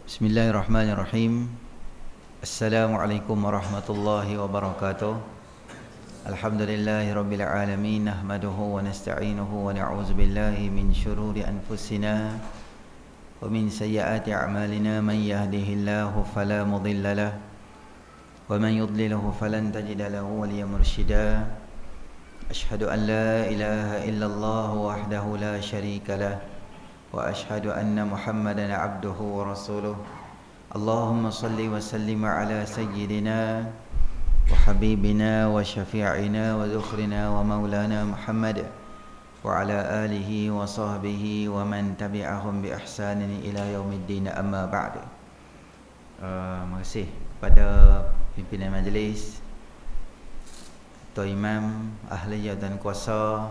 Bismillahirrahmanirrahim. Assalamualaikum warahmatullahi wabarakatuh. Alhamdulillahi rabbil alamin. Nahmaduhu wa nasta'inuhu wa na'udzu billahi min syururi anfusina wa min sayyiati a'malina. Man yahdihillahu fala mudilla lahu wa man yudlilhu falan tajida lahu waliyyan mursyida. Asyhadu an la ilaha illallah wahdahu la syarika lahu wa asyhadu anna Muhammadan abduhu wa rasuluh. Allahumma salli wa sallim ala sayyidina wa habibina wa syafi'ina wa dzukhrina wa maulana Muhammad wa ala alihi wa sahbihi wa man tabi'ahum bi ihsanin ila yaumiddin, amma ba'd. Terima kasih kepada pimpinan majlis, Tuan Imam, ahli dan kuasa,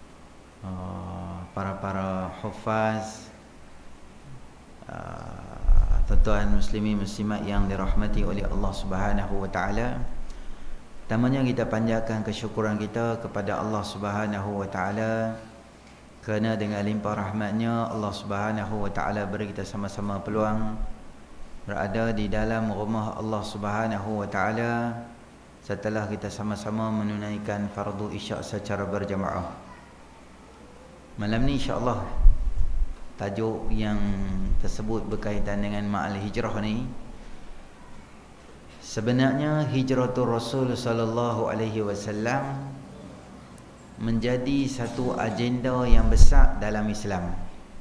para hufaz, tuan-tuan muslimin muslimat yang dirahmati oleh Allah Subhanahu wa taala. Pertamanya kita panjatkan kesyukuran kita kepada Allah Subhanahu wa taala kerana dengan limpah rahmatnya Allah Subhanahu wa taala beri kita sama-sama peluang berada di dalam rumah Allah Subhanahu wa taala setelah kita sama-sama menunaikan fardu isyak secara berjamaah. Malam ni insya-Allah tajuk yang tersebut berkaitan dengan ma'al hijrah ni. Sebenarnya hijratul Rasul sallallahu alaihi wasallam menjadi satu agenda yang besar dalam Islam.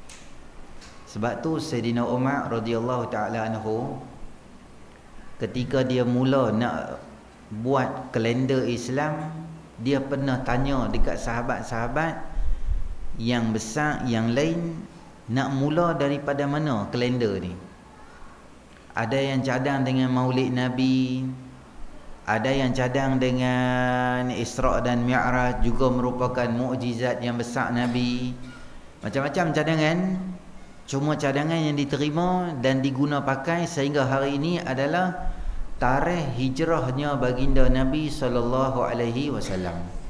Sebab tu Sayyidina Umar radhiyallahu taala anhu ketika dia mula nak buat kalender Islam, dia pernah tanya dekat sahabat-sahabat yang besar yang lain, nak mula daripada mana kalender ni? Ada yang cadang dengan Maulid Nabi, ada yang cadang dengan Isra' dan Mi'raj, juga merupakan mukjizat yang besar Nabi. Macam-macam cadangan. Cuma cadangan yang diterima dan diguna pakai sehingga hari ini adalah tarikh hijrahnya baginda Nabi sallallahu alaihi wasallam.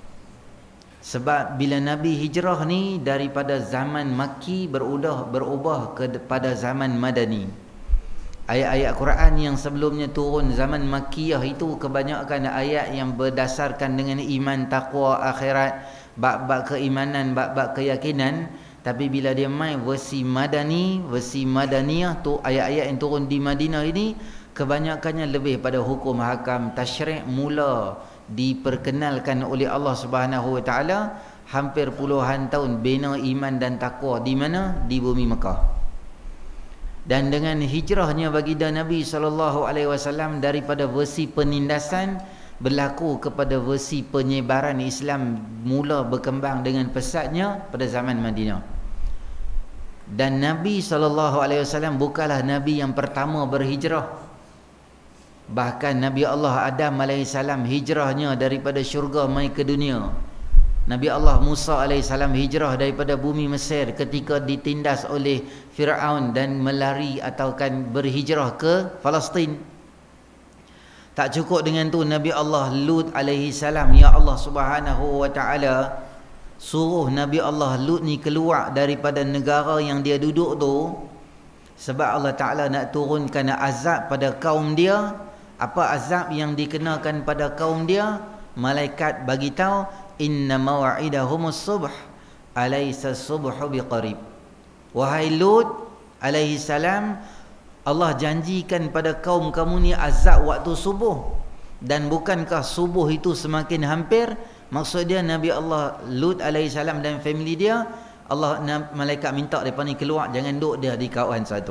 Sebab bila Nabi hijrah ni daripada zaman Makki berubah kepada zaman Madani. Ayat-ayat Quran yang sebelumnya turun zaman Makkiyah itu kebanyakan ayat yang berdasarkan dengan iman, taqwa, akhirat, bab-bab keimanan, bab-bab keyakinan. Tapi bila dia main versi Madani, versi Madaniyah tu, ayat-ayat yang turun di Madinah ini kebanyakannya lebih pada hukum hakam, tasyri' mula diperkenalkan oleh Allah Subhanahu wa taala hampir puluhan tahun bina iman dan takwa di mana? Di bumi Mekah. Dan dengan hijrahnya baginda Nabi sallallahu alaihi wasallam daripada versi penindasan berlaku kepada versi penyebaran Islam, mula berkembang dengan pesatnya pada zaman Madinah. Dan Nabi sallallahu alaihi wasallam bukanlah nabi yang pertama berhijrah. Bahkan Nabi Allah Adam AS hijrahnya daripada syurga mai ke dunia. Nabi Allah Musa AS hijrah daripada bumi Mesir ketika ditindas oleh Fir'aun dan melari ataupun berhijrah ke Palestin. Tak cukup dengan tu, Nabi Allah Lut AS, ya Allah Subhanahu wa taala suruh Nabi Allah Lut ni keluar daripada negara yang dia duduk tu, sebab Allah Ta'ala nak turunkan azab pada kaum dia. Apa azab yang dikenakan pada kaum dia? Malaikat bagi tahu, inna maw'idahumus subh alaysa subhu biqarib. Wahai Lut alaihi salam, Allah janjikan pada kaum kamu ni azab waktu subuh, dan bukankah subuh itu semakin hampir? Maksud dia Nabi Allah Lut alaihi salam dan family dia, Allah malaikat minta depa ni keluar, jangan duduk dia di kawasan satu.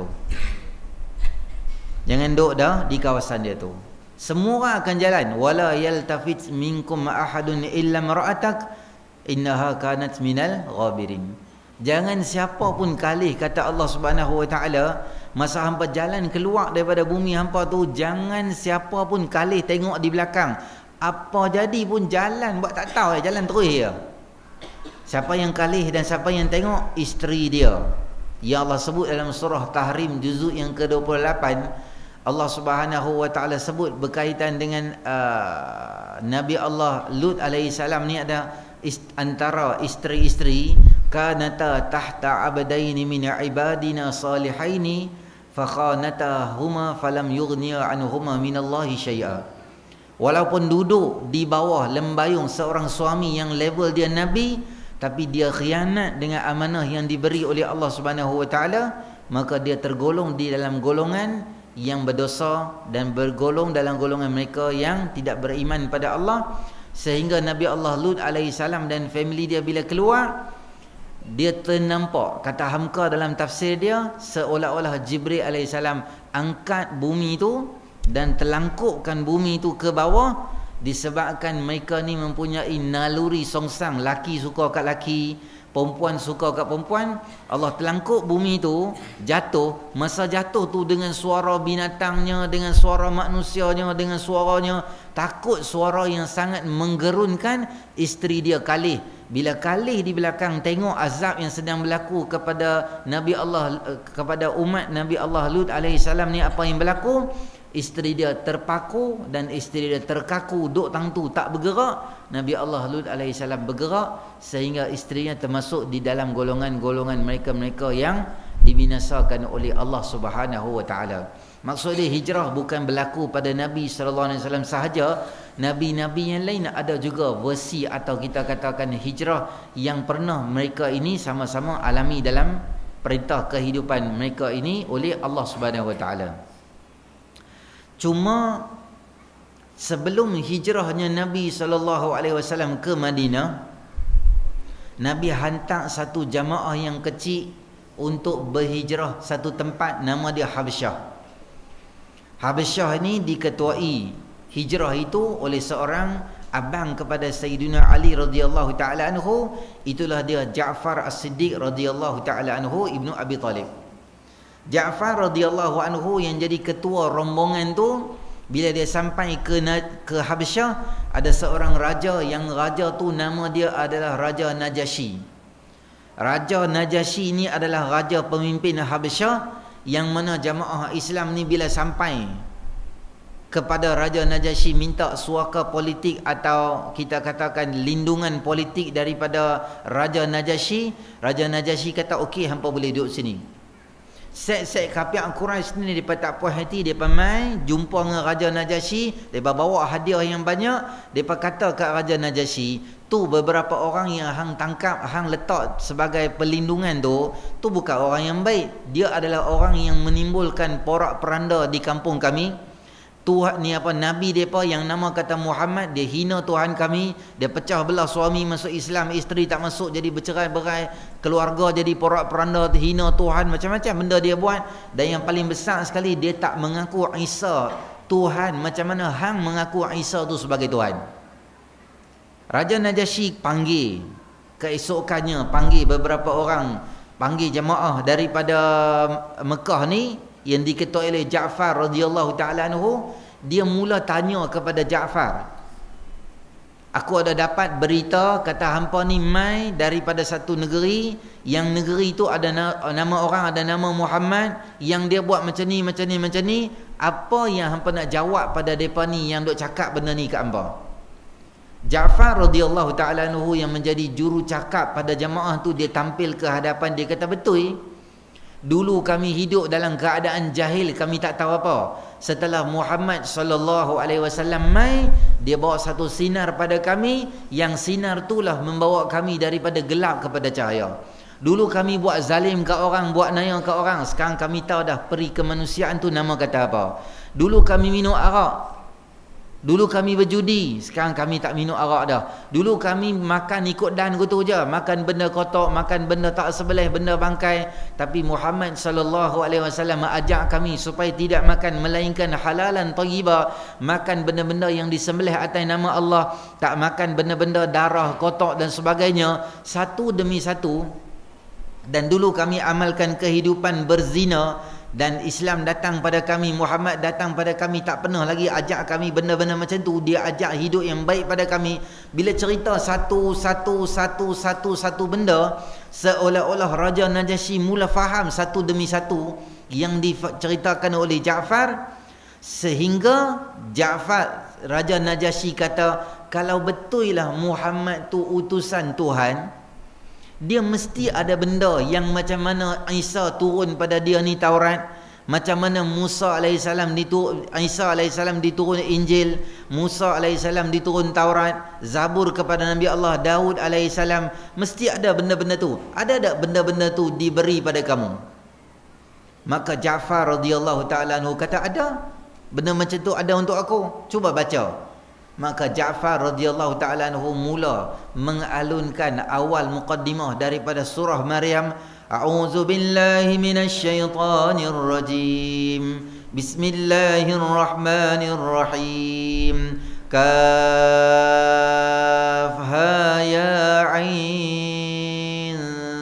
Jangan duduk dah di kawasan dia tu. Semua orang akan jalan. Wala yaltafit minkum ahadun illa mar'atak innaha kanat minal ghabirin. Jangan siapa pun kalih, kata Allah Subhanahu wa taala, masa hampa jalan keluar daripada bumi hampa tu, jangan siapa pun kalih tengok di belakang. Apa jadi pun jalan buat tak tahu, jalan terus dia. Siapa yang kalih dan siapa yang tengok? Isteri dia. Ya Allah sebut dalam surah Tahrim juzuk yang ke-28, Allah Subhanahu wa taala sebut berkaitan dengan Nabi Allah Lut alaihi salam ni ada antara isteri-isteri kanata tahta abdaini min ibadina salihaini fakhanatahuma falam yughniya anhuma minallahi syai'a. Walaupun duduk di bawah lembayung seorang suami yang level dia nabi, tapi dia khianat dengan amanah yang diberi oleh Allah Subhanahu wa taala, maka dia tergolong di dalam golongan yang berdosa dan bergolong dalam golongan mereka yang tidak beriman pada Allah. Sehingga Nabi Allah Lut alaihissalam dan family dia bila keluar, dia ternampak, kata Hamka dalam tafsir dia, seolah-olah Jibril alaihissalam angkat bumi itu dan terlangkupkan bumi itu ke bawah, disebabkan mereka ni mempunyai naluri songsang, laki suka kat laki, perempuan suka kat perempuan. Allah terlangkup bumi itu, jatuh. Masa jatuh tu dengan suara binatangnya, dengan suara manusianya, dengan suaranya, takut suara yang sangat menggerunkan. Isteri dia kalih. Bila kalih di belakang, tengok azab yang sedang berlaku kepada Nabi Allah, kepada umat Nabi Allah Lut alaihissalam ni, apa yang berlaku, isteri dia terpaku dan isteri dia terkaku, duk tangtu tak bergerak. Nabi Allah Lut alaihissalam bergerak, sehingga isterinya termasuk di dalam golongan-golongan mereka-mereka yang dibinasakan oleh Allah Subhanahu wa taala. Maksud dia, hijrah bukan berlaku pada Nabi sallallahu alaihi wasallam sahaja. Nabi-nabi yang lain ada juga versi atau kita katakan hijrah yang pernah mereka ini sama-sama alami dalam perintah kehidupan mereka ini oleh Allah Subhanahu wa taala. Cuma sebelum hijrahnya Nabi SAW ke Madinah, Nabi hantar satu jamaah yang kecil untuk berhijrah satu tempat, nama dia Habsyah. Habsyah ni diketuai hijrah itu oleh seorang abang kepada Sayyidina Ali radhiyallahu taala anhu, itulah dia Ja'far As-Siddiq radhiyallahu taala anhu, ibnu Abi Talib. Ja'far radhiyallahu anhu yang jadi ketua rombongan tu, bila dia sampai ke Habsyah, ada seorang raja, yang raja tu nama dia adalah Raja Najasyi. Raja Najasyi ni adalah raja pemimpin Habsyah, yang mana jamaah Islam ni bila sampai kepada Raja Najasyi minta suaka politik atau kita katakan lindungan politik daripada Raja Najasyi, Raja Najasyi kata okey, hampa boleh duduk sini. Set-set kafir Quraisy ni depa tak puas hati, depa mai jumpa dengan Raja Najasyi, depa bawa hadiah yang banyak, depa kata kat Raja Najasyi, tu beberapa orang yang hang tangkap, hang letak sebagai perlindungan tu bukan orang yang baik. Dia adalah orang yang menimbulkan porak-peranda di kampung kami. Tuhan ni apa, nabi depa yang nama kata Muhammad, dia hina Tuhan kami, dia pecah belah suami masuk Islam, isteri tak masuk, jadi bercerai-berai, keluarga jadi porak-peranda, hina Tuhan, macam-macam benda dia buat. Dan yang paling besar sekali, dia tak mengaku Isa Tuhan. Macam mana hang mengaku Isa tu sebagai Tuhan? Raja Najasyi panggil, keesokannya panggil beberapa orang, panggil jemaah daripada Mekah ni yang diketuai oleh Ja'far radhiyallahu taala anhu. Dia mula tanya kepada Ja'far, aku ada dapat berita kata hampa ni mai daripada satu negeri, yang negeri tu ada nama orang, ada nama Muhammad, yang dia buat macam ni, macam ni, macam ni. Apa yang hampa nak jawab pada depa ni yang duk cakap benda ni kat hampa? Ja'far radhiyallahu taala anhu yang menjadi juru cakap pada jemaah tu, dia tampil ke hadapan, dia kata, betul, dulu kami hidup dalam keadaan jahil, kami tak tahu apa. Setelah Muhammad sallallahu alaihi wasallam mai, dia bawa satu sinar pada kami, yang sinar itulah membawa kami daripada gelap kepada cahaya. Dulu kami buat zalim kat orang, buat naya kat orang, sekarang kami tahu dah peri kemanusiaan tu nama kata apa. Dulu kami minum arak, dulu kami berjudi, sekarang kami tak minum arak dah. Dulu kami makan ikut dan gitu je, makan benda kotor, makan benda tak sebelih, benda bangkai. Tapi Muhammad sallallahu alaihi wasallam ajak kami supaya tidak makan melainkan halalan thayyiba, makan benda-benda yang disembelih atas nama Allah, tak makan benda-benda darah kotor dan sebagainya, satu demi satu. Dan dulu kami amalkan kehidupan berzina, dan Islam datang pada kami, Muhammad datang pada kami, tak pernah lagi ajak kami benda-benda macam tu. Dia ajak hidup yang baik pada kami. Bila cerita satu benda, seolah-olah Raja Najasyi mula faham satu demi satu yang diceritakan oleh Ja'far, sehingga Ja'far, Raja Najasyi kata, kalau betul lah Muhammad tu utusan Tuhan, dia mesti ada benda yang macam mana Isa turun pada dia ni Taurat, Macam mana Musa AS Isa AS diturun Injil, Musa AS diturun Taurat, Zabur kepada Nabi Allah, Daud AS. Mesti ada benda-benda tu. Ada tak benda-benda tu diberi pada kamu? Maka Ja'far radhiyallahu ta'ala anhu kata, ada. Benda macam tu ada untuk aku. Cuba baca. Maka Ja'far radhiyallahu ta'ala anhu mula mengalunkan awal muqaddimah daripada surah Maryam. A'udzu billahi minasy syaithanir rajim. Bismillahirrahmanirrahim. Kaf ha ya ain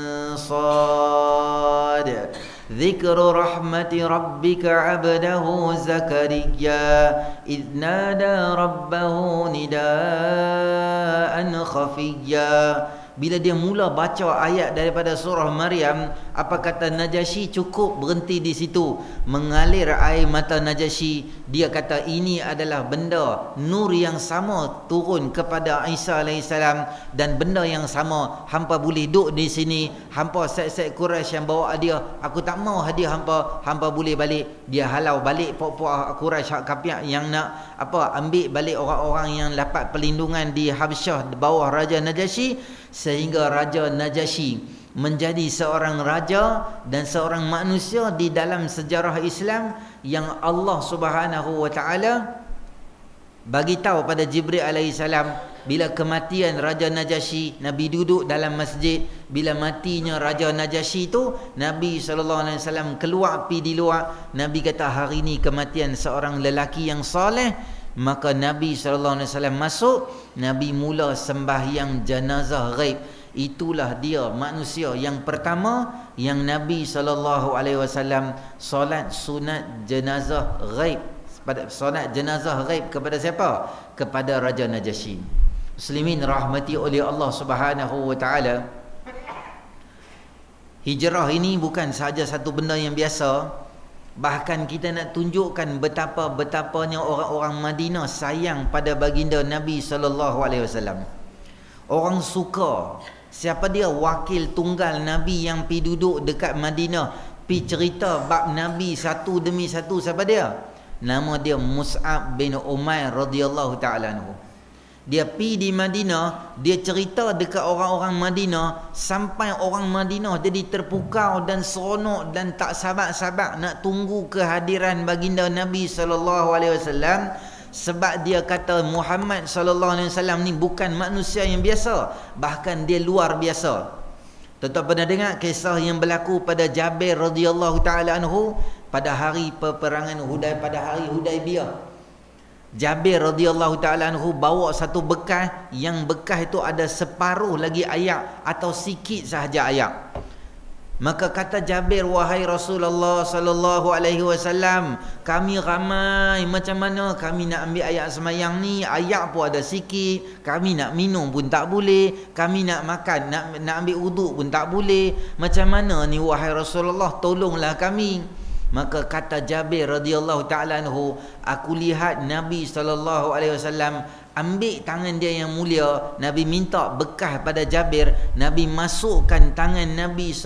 sad. Dzikru rahmati rabbika 'abdahu Zakaria idh nada rabbahu nidaan khafiyya. Bila dia mula baca ayat daripada surah Maryam, apa kata Najasyi? Cukup berhenti di situ. Mengalir air mata Najasyi. Dia kata ini adalah benda nur yang sama turun kepada Isa AS, dan benda yang sama hampa boleh duduk di sini. Hampa set-set Quraisy yang bawa dia, aku tak mau hadiah hampa, hampa boleh balik. Dia halau balik puak-puak Quraisy hak kafir yang nak ambil balik orang-orang yang dapat perlindungan di Habsyah di bawah Raja Najasyi. Sehingga Raja Najasyi menjadi seorang raja dan seorang manusia di dalam sejarah Islam yang Allah Subhanahu wa taala bagi tahu pada Jibril alaihissalam bila kematian Raja Najasyi. Nabi duduk dalam masjid. Bila matinya Raja Najasyi itu, Nabi SAW keluar pergi di luar. Nabi kata, hari ini kematian seorang lelaki yang soleh. Maka Nabi SAW masuk. Nabi mula sembahyang jenazah ghaib. Itulah dia manusia yang pertama yang Nabi SAW solat sunat jenazah ghaib. Solat jenazah ghaib kepada siapa? Kepada Raja Najasyi. Muslimin rahmati oleh Allah Subhanahu wa taala. Hijrah ini bukan sahaja satu benda yang biasa. Bahkan kita nak tunjukkan betapa-betapanya orang-orang Madinah sayang pada baginda Nabi SAW. Orang suka. Siapa dia? Wakil tunggal Nabi yang pi duduk dekat Madinah, pi cerita bab Nabi satu demi satu. Siapa dia? Nama dia Mus'ab bin Umair radhiyallahu ta'ala anhu. Dia pi di Madinah, dia cerita dekat orang-orang Madinah, sampai orang Madinah jadi terpukau dan seronok dan tak sabar-sabar nak tunggu kehadiran baginda Nabi SAW. Sebab dia kata Muhammad SAW ni bukan manusia yang biasa, bahkan dia luar biasa. Tuan-tuan pernah dengar kisah yang berlaku pada Jabir radhiyallahu ta'ala anhu pada hari peperangan pada hari Hudaibiyah. Jabir radhiyallahu ta'ala anhu bawa satu bekas, yang bekas itu ada separuh lagi ayat atau sikit sahaja ayat. Maka kata Jabir, wahai Rasulullah sallallahu alaihi wasallam, kami ramai, macam mana kami nak ambil ayat semayang ni? Ayat pun ada sikit, kami nak minum pun tak boleh, kami nak makan, nak ambil wuduk pun tak boleh. Macam mana ni wahai Rasulullah, tolonglah kami. Maka kata Jabir radhiyallahu ta'ala anhu, aku lihat Nabi SAW ambil tangan dia yang mulia. Nabi minta bekas pada Jabir. Nabi masukkan tangan Nabi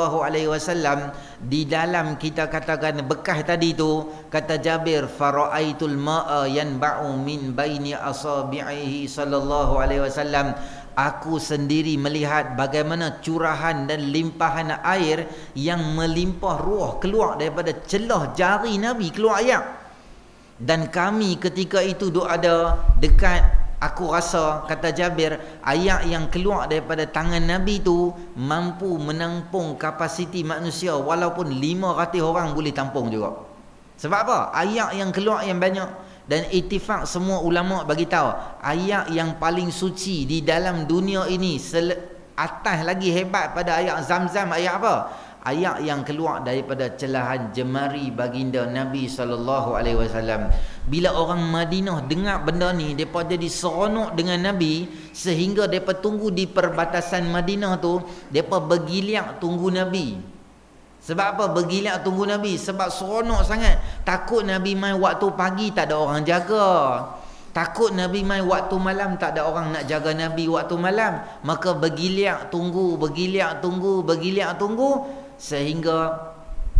SAW di dalam, kita katakan bekas tadi tu. Kata Jabir, fara'aitul ma'a yanba'u min baini asabi'ihi SAW. Aku sendiri melihat bagaimana curahan dan limpahan air yang melimpah ruah keluar daripada celah jari Nabi, keluar ayat. Dan kami ketika itu duk ada dekat, aku rasa, kata Jabir, ayat yang keluar daripada tangan Nabi tu mampu menampung kapasiti manusia, walaupun 500 orang boleh tampung juga. Sebab apa? Ayat yang keluar yang banyak. Dan ittifaq semua ulama bagi tahu, ayat yang paling suci di dalam dunia ini, atas lagi hebat pada ayat Zam-Zam, ayat apa? Ayat yang keluar daripada celahan jemari baginda Nabi SAW. Bila orang Madinah dengar benda ni, mereka jadi seronok dengan Nabi, sehingga mereka tunggu di perbatasan Madinah tu, mereka bergiliak tunggu Nabi. Sebab apa bergiliak tunggu Nabi? Sebab seronok sangat. Takut Nabi main waktu pagi tak ada orang jaga. Takut Nabi main waktu malam tak ada orang nak jaga Nabi waktu malam. Maka bergiliak tunggu, bergiliak tunggu, bergiliak tunggu, sehingga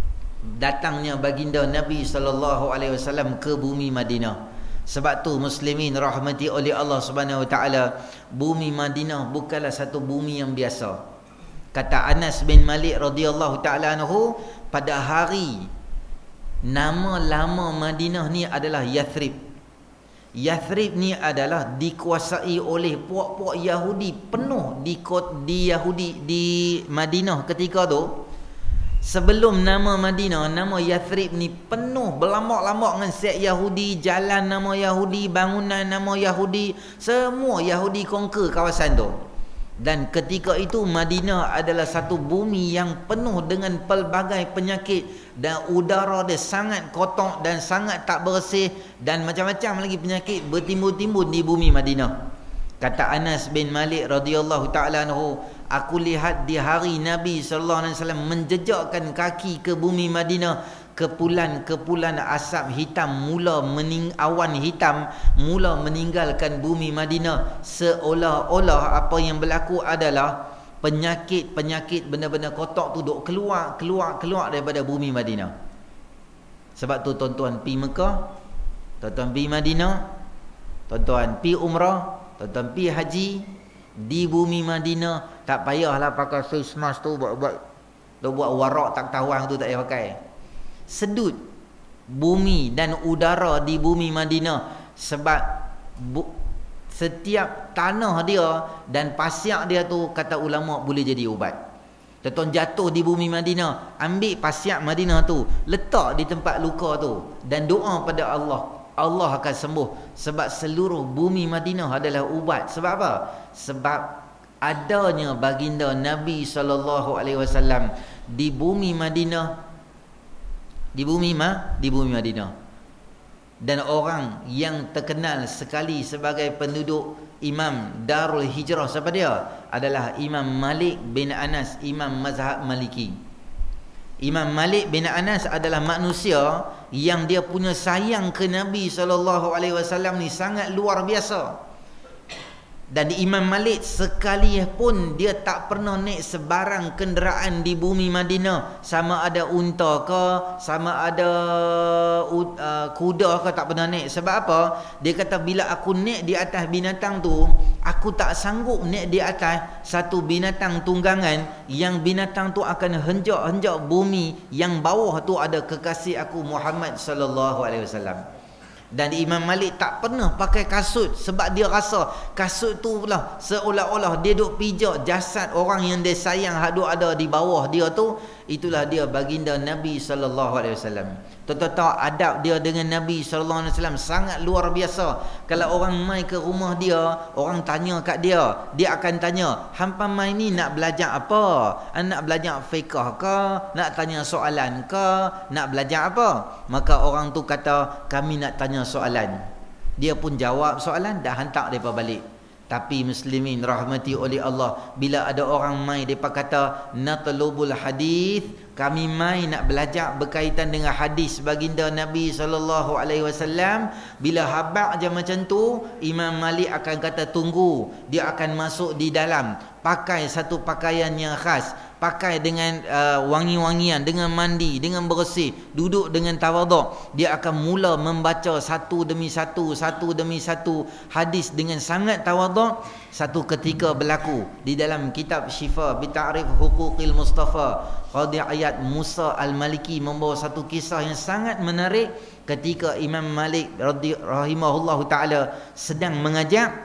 datangnya baginda Nabi SAW ke bumi Madinah. Sebab tu muslimin rahmati oleh Allah Subhanahu Wa Taala, bumi Madinah bukanlah satu bumi yang biasa. Kata Anas bin Malik radhiyallahu taala anhu, pada hari nama lama Madinah ni adalah Yathrib. Yathrib ni adalah dikuasai oleh puak-puak Yahudi penuh di Yahudi di Madinah ketika tu. Sebelum nama Madinah, nama Yathrib ni penuh berlambak-lambak dengan set Yahudi, jalan nama Yahudi, bangunan nama Yahudi, semua Yahudi conquer kawasan tu. Dan ketika itu Madinah adalah satu bumi yang penuh dengan pelbagai penyakit, dan udara dia sangat kotor dan sangat tak bersih, dan macam-macam lagi penyakit bertimbun-timbun di bumi Madinah. Kata Anas bin Malik radhiyallahu taala anhu, aku lihat di hari Nabi sallallahu alaihi wasallam menjejakkan kaki ke bumi Madinah, kepulan-kepulan asap hitam awan hitam mula meninggalkan bumi Madinah, seolah-olah apa yang berlaku adalah penyakit-penyakit benda-benda kotor tu duk keluar daripada bumi Madinah. Sebab tu tuan-tuan pi Mekah, tuan-tuan pi Madinah, tuan-tuan pi umrah, tuan-tuan pi haji di bumi Madinah, tak payahlah pakai face mask tu, buat warak tak tawang tu tak payah pakai. Sedut bumi dan udara di bumi Madinah, sebab setiap tanah dia dan pasir dia tu, kata ulama, boleh jadi ubat. Tuan-tuan jatuh di bumi Madinah, ambil pasir Madinah tu, letak di tempat luka tu dan doa pada Allah, Allah akan sembuh. Sebab seluruh bumi Madinah adalah ubat. Sebab apa? Sebab adanya baginda Nabi SAW di bumi Madinah, di bumi Madinah. Dan orang yang terkenal sekali sebagai penduduk Imam Darul Hijrah, siapa dia? Adalah Imam Malik bin Anas, Imam mazhab Maliki. Imam Malik bin Anas adalah manusia yang dia punya sayang ke Nabi SAW ni sangat luar biasa. Dan Imam Malik sekali pun dia tak pernah naik sebarang kenderaan di bumi Madinah, sama ada unta ke, sama ada kuda ke, tak pernah naik. Sebab apa? Dia kata bila aku naik di atas binatang tu, aku tak sanggup naik di atas satu binatang tunggangan yang binatang tu akan henjak-henjak bumi yang bawah tu ada kekasih aku Muhammad sallallahu alaihi wasallam. Dan Imam Malik tak pernah pakai kasut, sebab dia rasa kasut tu pula seolah-olah dia duk pijak jasad orang yang dia sayang hak duk ada di bawah dia tu. Itulah dia baginda Nabi sallallahu alaihi wasallam. Tuan-tuan tahu adab dia dengan Nabi sallallahu alaihi wasallam sangat luar biasa. Kalau orang mai ke rumah dia, orang tanya kat dia, dia akan tanya, "Hampa mai ni nak belajar apa? Nak belajar fiqh ke? Nak tanya soalan ke? Nak belajar apa?" Maka orang tu kata, "Kami nak tanya soalan." Dia pun jawab soalan, dah hantar depa balik. Tapi muslimin rahmati oleh Allah, bila ada orang mai depa kata natlubul hadis, kami mai nak belajar berkaitan dengan hadis baginda Nabi sallallahu alaihi wasallam, bila habaq je macam tu, Imam Malik akan kata tunggu. Dia akan masuk di dalam, pakai satu pakaian yang khas, pakai dengan wangi-wangian, dengan mandi, dengan bersih, duduk dengan tawaduk. Dia akan mula membaca satu demi satu hadis dengan sangat tawaduk. Satu ketika berlaku di dalam kitab Syifa bi Ta'rif Huquqil Mustafa, Qadi Ayat Musa Al-Maliki membawa satu kisah yang sangat menarik ketika Imam Malik rahimahullahu taala sedang mengajar.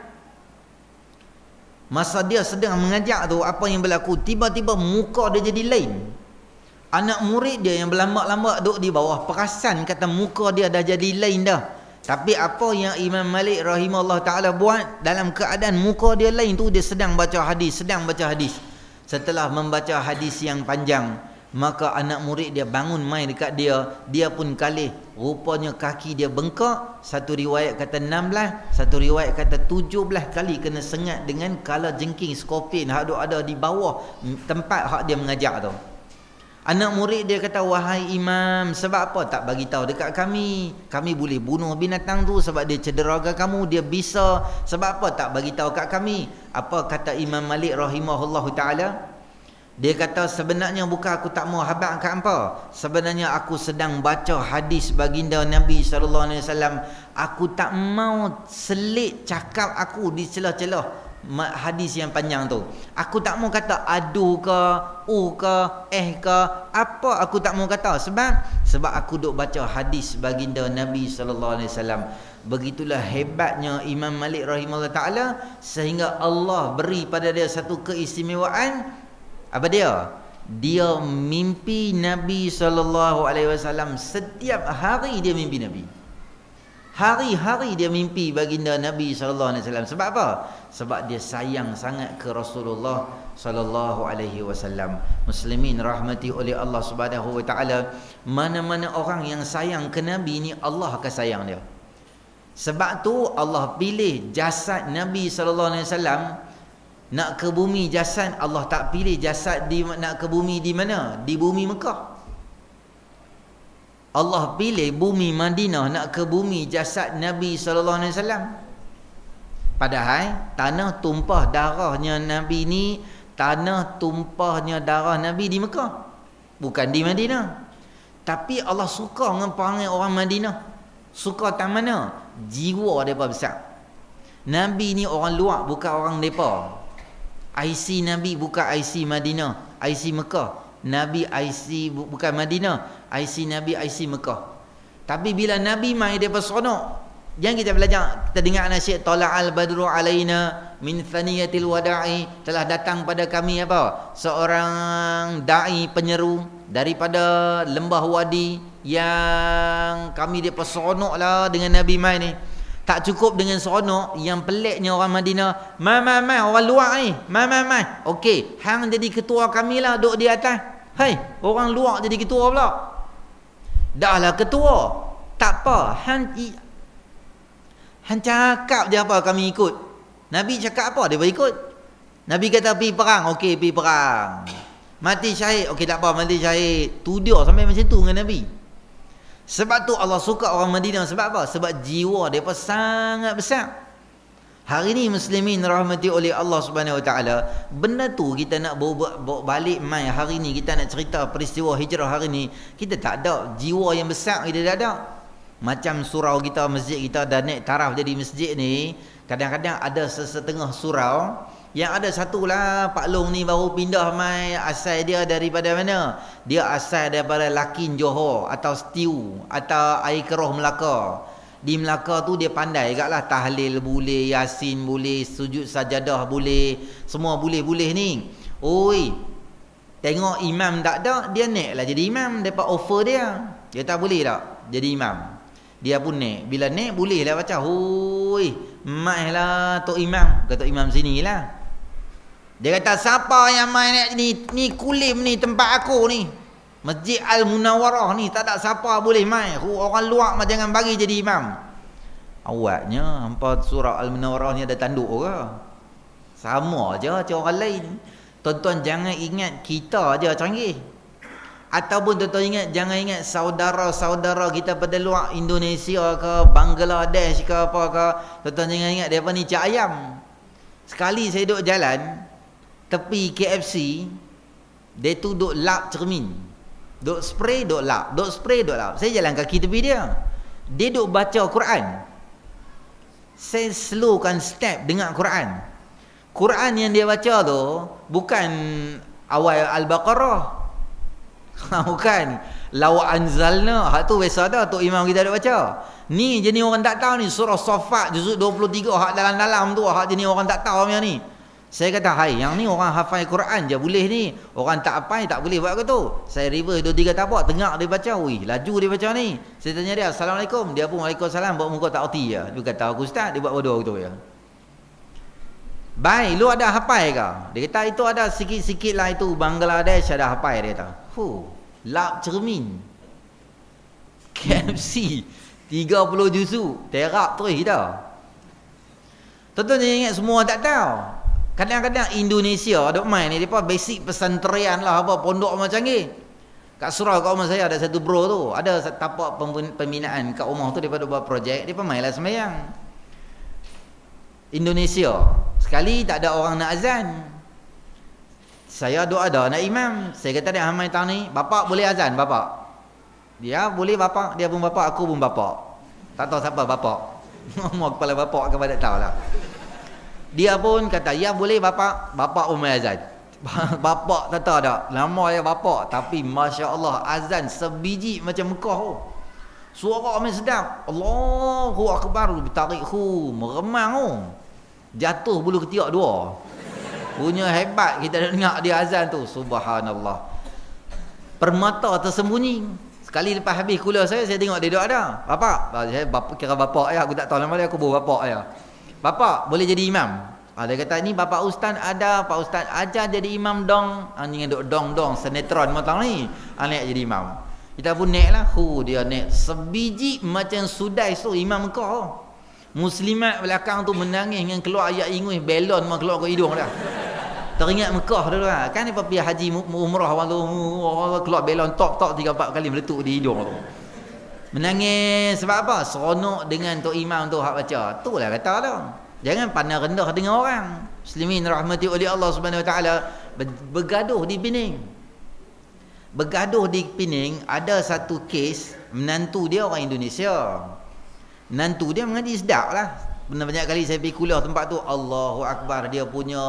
Masa dia sedang mengajak tu, apa yang berlaku? Tiba-tiba muka dia jadi lain. Anak murid dia yang berlambak-lambak duduk di bawah perasan kata muka dia dah jadi lain dah. Tapi apa yang Imam Malik rahimahullah ta'ala buat dalam keadaan muka dia lain tu, dia sedang baca hadis. Setelah membaca hadis yang panjang, maka anak murid dia bangun mai dekat dia. Dia pun kalih. Rupanya kaki dia bengkak. Satu riwayat kata 16, satu riwayat kata 17 kali kena sengat dengan kala jengking skorpion hak ada di bawah tempat hak dia mengajak tu. Anak murid dia kata, "Wahai Imam, sebab apa tak bagi tahu dekat kami? Kami boleh bunuh binatang tu sebab dia cederakan kamu, dia bisa. Sebab apa tak bagi tahu kat kami?" Apa kata Imam Malik rahimahullahu taala? Dia kata sebenarnya bukan aku tak mau habaq kat hangpa. Sebenarnya aku sedang baca hadis baginda Nabi SAW. Aku tak mau selit cakap aku di celah-celah hadis yang panjang tu. Aku tak mau kata adu ke, ke, ke, apa aku tak mau kata. Sebab aku duk baca hadis baginda Nabi SAW. Begitulah hebatnya Imam Malik rahimahullah ta'ala, sehingga Allah beri pada dia satu keistimewaan. Apa dia? Dia mimpi Nabi SAW. Setiap hari dia mimpi Nabi. Hari-hari dia mimpi baginda Nabi SAW. Sebab apa? Sebab dia sayang sangat ke Rasulullah SAW. Muslimin rahmati oleh Allah Subhanahu wa taala, mana-mana orang yang sayang ke Nabi ni, Allah akan sayang dia. Sebab tu Allah pilih jasad Nabi SAW nak ke bumi jasad. Allah tak pilih jasad nak ke bumi di mana? Di bumi Mekah. Allah pilih bumi Madinah nak ke bumi jasad Nabi SAW. Padahal tanah tumpah darahnya Nabi ni, tanah tumpahnya darah Nabi di Mekah, bukan di Madinah. Tapi Allah suka dengan perangai orang Madinah. Suka tak mana? Jiwa mereka besar. Nabi ni orang luar, bukan orang mereka. IC Nabi bukan IC Madinah, IC Mekah. Nabi IC bukan Madinah, IC Nabi IC Mekah. Tapi bila Nabi mai daripada seronok, jangan kita belajar, kita dengar nasyid tala'al badru alaina min thaniyatil wada'i, telah datang pada kami apa? Seorang dai penyeru daripada lembah wadi, yang kami daripada seronoklah dengan Nabi mai ni. Tak cukup dengan seronok, yang peliknya orang Madinah, mai orang luar ni, mai. Okey, hang jadi ketua kami lah, duduk di atas. Hai, orang luar jadi ketua pula. Dahlah ketua, tak apa, hang cakap je apa kami ikut. Nabi cakap apa dia ikut. Nabi kata pergi perang, okey pergi perang. Mati syahid, okey tak apa mati syahid. Tu dia sampai macam tu dengan Nabi. Sebab tu Allah suka orang Madinah. Sebab apa? Sebab jiwa mereka sangat besar. Hari ni muslimin rahmati oleh Allah Subhanahu wa taala, benda tu kita nak bawa balik mai hari ni, kita nak cerita peristiwa hijrah hari ni, kita tak ada jiwa yang besar, kita tak ada. Macam surau kita, masjid kita dah naik taraf jadi masjid ni, kadang-kadang ada setengah surau yang ada satulah Pak Long ni baru pindah mai, asal dia daripada mana? Dia asal daripada Lakin Johor atau Stew atau Air Keroh Melaka. Di Melaka tu dia pandai agaklah, tahlil boleh, yasin boleh, sujud sajadah boleh, semua boleh-boleh ni. Oi, tengok imam tak ada, dia naik lah jadi imam. Depa offer dia, dia tak boleh tak jadi imam. Dia pun naik, bila naik boleh lah baca. Hoi, mai lah tok imam, kata imam sini lah. Dia kata siapa yang main ni kulim ni tempat aku ni, Masjid Al-Munawwarah ni, tak ada siapa boleh main. Orang luar mah jangan bagi jadi imam. Awaknya hampa surah Al-Munawwarah ni ada tanduk ke? Sama aja macam orang lain. Tuan-tuan jangan ingat kita aja canggih. Ataupun tuan-tuan ingat, jangan ingat saudara-saudara kita pada luar, Indonesia ke, Bangladesh ke apa ke. Tuan-tuan jangan ingat mereka ni cak ayam. Sekali saya duduk jalan tepi KFC, dia tu duk lap cermin, duk spray duk lap, duk spray duk lap. Saya jalan kaki tepi dia, dia duk baca Quran. Saya slowkan step dengar Quran. Quran yang dia baca tu bukan awal Al-Baqarah, bukan law anzalna, hak tu biasa dah tok imam kita duk baca. Ni jenis orang tak tahu ni, surah Saffat juzuk 23, hak dalam-dalam tu, hak jenis orang tak tahu macam ni. Saya kata, hai, yang ni orang hafal Quran je boleh ni, orang tak hafal tak boleh buat ke tu. Saya reverse 2-3 tapak, tengok dia baca, wih, laju dia baca ni. Saya tanya dia, Assalamualaikum. Dia pun Waalaikumsalam, buat muka tak erti je. Dia kata, aku ustaz, dia buat bodoh gitu ya. Baik, lu ada hafal ke? Dia kata, itu ada sikit-sikit lah, itu Bangladesh ada hafal. Dia kata, lap cermin KFC 30 juzuk, terak terus dah. Tuan-tuan jangan ingat semua tak tahu. Kadang-kadang Indonesia duk main ni, depa basic pesantren lah, apa pondok macam canggih. Kat surau kat rumah saya ada satu bro tu, ada tapak pembinaan kat rumah tu, depa buat projek, depa mainlah sembahyang. Indonesia sekali tak ada orang nak azan. Saya duk ada nak imam. Saya kata dia hamai tahun ni, bapak boleh azan bapak? Dia boleh bapak, dia pun bapak, aku pun bapak. Tak tahu siapa bapak. Ngomong kepala bapak ke tak tahu lah. Dia pun kata, ya boleh bapak. Bapak pun main azan. Bapak tak tahu tak, nama ya bapak. Tapi Masya Allah, azan sebiji macam Mekah. Suara amin sedap. Allahu Akbar. Tarik meremang. Jatuh bulu ketiak dua. Punya hebat kita dengar dia azan tu. Subhanallah. Permata tersembunyi. Sekali lepas habis kuliah saya tengok dia duduk ada. Bapak, saya kira bapak ya, aku tak tahu nama dia, aku bawa bapak ya. Bapak boleh jadi imam? Dia kata ni bapak ustaz ada, pak ustaz ajar jadi imam dong. Ni duk dong sinetron matang ni. Naik jadi imam. Kita pun naik lah. Dia naik sebiji macam sudai tu imam kau. Muslimat belakang tu menangis dengan keluar ayat ingus, belon mah keluar ke hidung dah. Teringat Mekah dulu lah. Kan ni pergi haji umrah waktu keluar belon tok 3-4 kali meletup di hidung tu. Menangis sebab apa? Seronok dengan tok imam tu hak baca. Itulah kata dah. Jangan pandang rendah dengan orang. Muslimin rahmati oleh Allah Subhanahu Wa Taala, bergaduh di Pening. Bergaduh di Pening ada satu kes menantu dia orang Indonesia. Menantu dia mengaji sedap lah. Banyak kali saya pergi kuliah tempat tu, Allahu Akbar, dia punya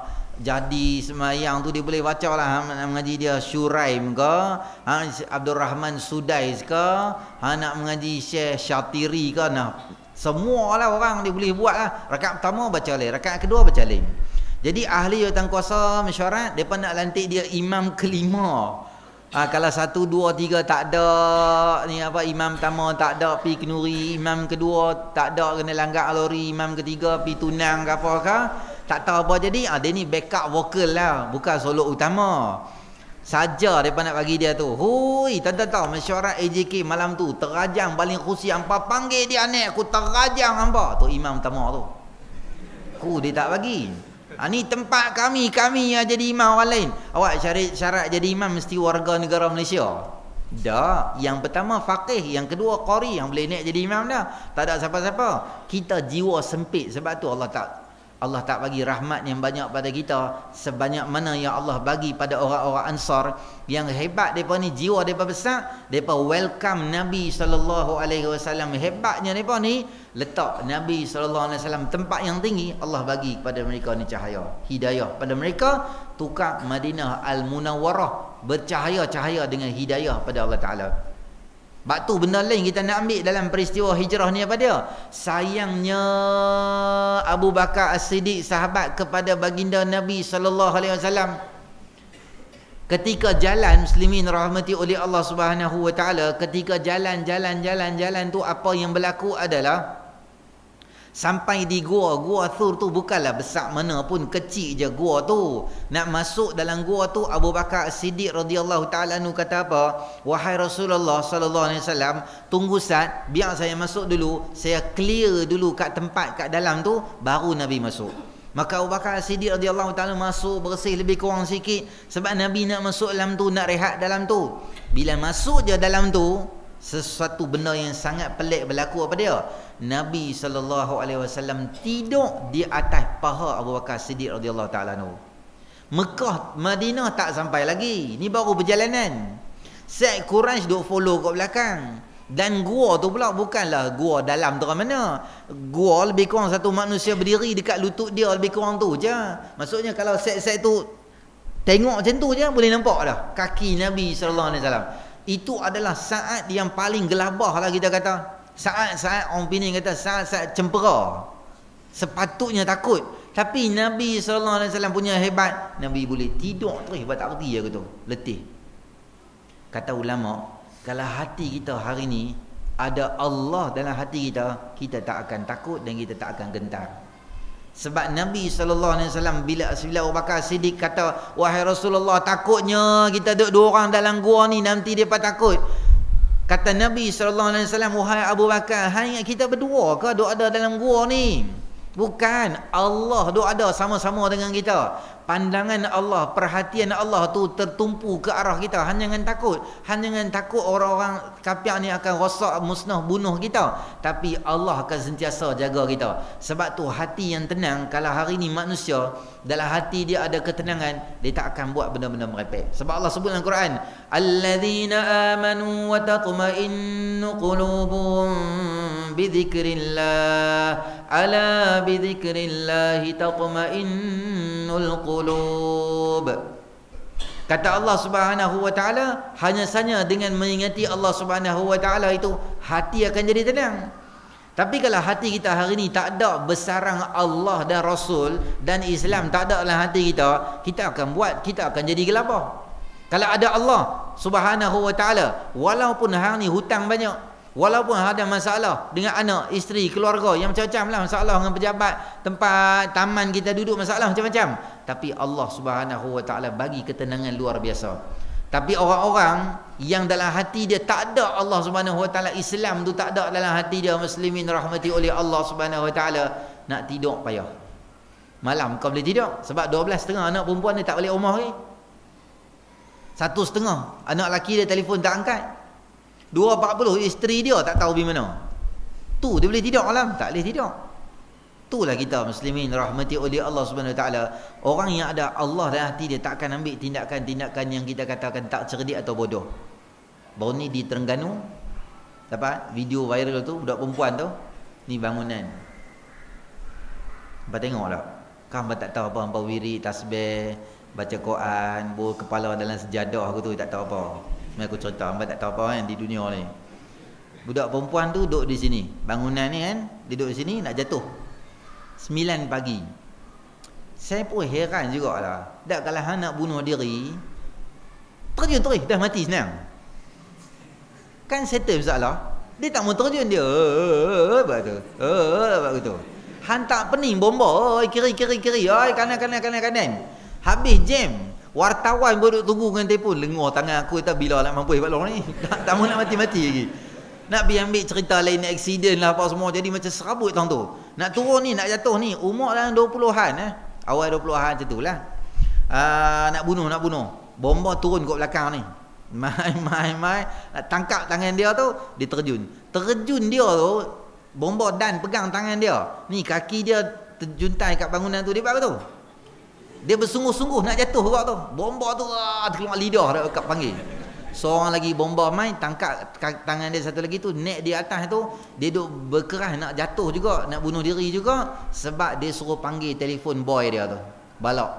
jadi semayang tu dia boleh baca lah. Mengaji dia Syuraim ke, Abdul Rahman Sudais ke, nak mengaji Syekh Syatiri ke, semua lah orang dia boleh buat lah. Rakaat pertama baca lain, rakaat kedua baca lain. Jadi ahli jawatankuasa mesyuarat, mereka nak lantik dia imam kelima. Kalau 1, 2, 3 tak ada ni apa, imam pertama tak ada pi kenuri, imam kedua tak ada kena langgar lori, imam ketiga pi tunang ke apa ke, tak tahu apa jadi. Dia ni backup vokal lah, bukan solo utama. Saja depa nak bagi dia tu. Hui, tahu mesyuarat AJK malam tu terajang baling kursi, hampa panggil dia anak aku terajang hampa. Tu imam pertama tu. Dia tak bagi. Ni tempat kami yang jadi imam orang lain. Awak syarat jadi imam mesti warga negara Malaysia. Dah, yang pertama faqih, yang kedua qari, yang boleh naik jadi imam dah. Tak ada siapa-siapa. Kita jiwa sempit, sebab tu Allah tak bagi rahmat yang banyak pada kita sebanyak mana yang Allah bagi pada orang-orang Ansar. Yang hebat depa ni, jiwa depa besar, depa welcome Nabi SAW. Hebatnya depa ni letak Nabi SAW tempat yang tinggi. Allah bagi kepada mereka ni cahaya, hidayah pada mereka. Tukar Madinah Al-Munawwarah bercahaya-cahaya dengan hidayah pada Allah Ta'ala. Sebab tu benda lain kita nak ambil dalam peristiwa hijrah ni apa dia? Sayangnya Abu Bakar As-Siddiq, sahabat kepada baginda Nabi SAW, ketika jalan, muslimin rahmati oleh Allah Subhanahu Wa Taala, ketika jalan tu apa yang berlaku adalah sampai di gua Thur tu bukanlah besar mana pun, kecil je gua tu. Nak masuk dalam gua tu, Abu Bakar As-Siddiq radhiyallahu taala anhu kata apa? Wahai Rasulullah sallallahu alaihi wasallam, tunggu sat, biar saya masuk dulu, saya clear dulu kat tempat kat dalam tu, baru Nabi masuk. Maka Abu Bakar As-Siddiq radhiyallahu taala masuk, bersih lebih kurang sikit sebab Nabi nak masuk dalam tu, nak rehat dalam tu. Bila masuk je dalam tu, sesuatu benda yang sangat pelik berlaku. Apa dia? Nabi SAW tidur di atas paha Abu Bakar Siddiq radhiyallahu taala anhu. Mekah, Madinah tak sampai lagi. Ni baru perjalanan. Syekh Quraisy duk follow kat belakang. Dan gua tu pula bukanlah gua dalam tu mana. Gua lebih kurang satu manusia berdiri dekat lutut dia, lebih kurang tu je. Maksudnya kalau syekh-syekh tu tengok macam tu je, boleh nampak dah kaki Nabi SAW. Itu adalah saat yang paling gelabah lah kita kata. Saat-saat orang Pening kata saat-saat cempera. Sepatutnya takut. Tapi Nabi SAW punya hebat, Nabi boleh tidur terus, buat tak reti je gitu, letih. Kata ulama, kalau hati kita hari ni ada Allah dalam hati kita, kita tak akan takut dan kita tak akan gentar. Sebab Nabi SAW bila Abu Bakar Siddiq kata, wahai Rasulullah, takutnya kita duduk dua orang dalam gua ni, nanti dia takut. Kata Nabi SAW, wahai Abu Bakar, hanya kita berdua ke duduk ada dalam gua ni? Bukan, Allah duduk ada sama-sama dengan kita. pandangan Allah, perhatian Allah tu tertumpu ke arah kita. Han jangan takut orang-orang kafir ni akan rosak, musnah, bunuh kita, tapi Allah akan sentiasa jaga kita. Sebab tu hati yang tenang, kalau hari ni manusia dalam hati dia ada ketenangan, dia tak akan buat benda-benda merepek. Sebab Allah sebut dalam Quran, alladzina amanu wa tatma'innu qulubuhum bidzikrillah ala bidzikrillah tatma'innul qulub. Kata Allah Subhanahu wa taala, hanya saja dengan mengingati Allah Subhanahu wa taala itu hati akan jadi tenang. Tapi kalau hati kita hari ni tak ada besarang Allah dan Rasul dan Islam, tak ada dalam hati kita, kita akan jadi gelabah. Kalau ada Allah Subhanahu wa taala, walaupun hari ni hutang banyak, walaupun ada masalah dengan anak, isteri, keluarga yang macam-macam lah, masalah dengan pejabat, tempat taman kita duduk, masalah macam-macam, tapi Allah Subhanahu wa taala bagi ketenangan luar biasa. Tapi orang-orang yang dalam hati dia tak ada Allah Subhanahu wa taala, Islam tu tak ada dalam hati dia, muslimin rahmati oleh Allah Subhanahu wa taala, nak tidur payah. Malam kau boleh tidur sebab 12.30 anak perempuan dia tak balik rumah lagi. 1.30 anak lelaki dia telefon tak angkat. 2.40 isteri dia tak tahu pergi mana. Tu dia boleh tidur malam, tak boleh tidur. Itulah kita muslimin rahmati oleh Allah Subhanahu wa taala. Orang yang ada Allah dalam hati dia tak akan ambil tindakan-tindakan yang kita katakan tak cerdik atau bodoh. Baru ni di Terengganu dapat video viral tu, budak perempuan tu, ni bangunan. Hangpa tengok tak? Kan hangpa tak tahu apa, hangpa wirid, tasbih, baca Quran, bawa kepala dalam sejadah aku tu, tak tahu apa. Ni aku cerita, hangpa tak tahu apa kan di dunia ni. Budak perempuan tu duduk di sini, bangunan ni kan, duduk di sini nak jatuh 9 pagi. Saya pun heran jugalah. Dak kalau hang nak bunuh diri, terjun terus dah mati senang. Kan settle masalah. Dia tak mau terjun dia. Begitu. Hang tak pening bomba, kiri. Kanan. Habis jam. Wartawan baru tunggu dengan telefon. Lengur tangan aku tak bila nak mampu balong ni. Tak mau nak mati-mati lagi. Nak pergi ambil cerita lain, aksiden lah apa semua, jadi macam serabut tang tu. Nak turun ni, nak jatuh ni, umur dalam 20-an awal 20-an macam tu lah. Nak bunuh. Bomba turun kat belakang ni. Mai nak tangkap tangan dia tu, dia terjun. Terjun dia tu, bomba dan pegang tangan dia. Ni kaki dia terjuntai kat bangunan tu, dia buat apa tu? Dia bersungguh-sungguh nak jatuh kat tu. Bomba tu terkeluar lidah dekat panggil. Seorang lagi bomba main, tangkap tangan dia satu lagi tu, naik di atas tu, dia duk berkeras nak jatuh juga, nak bunuh diri juga, sebab dia suruh panggil telefon boy dia tu, balak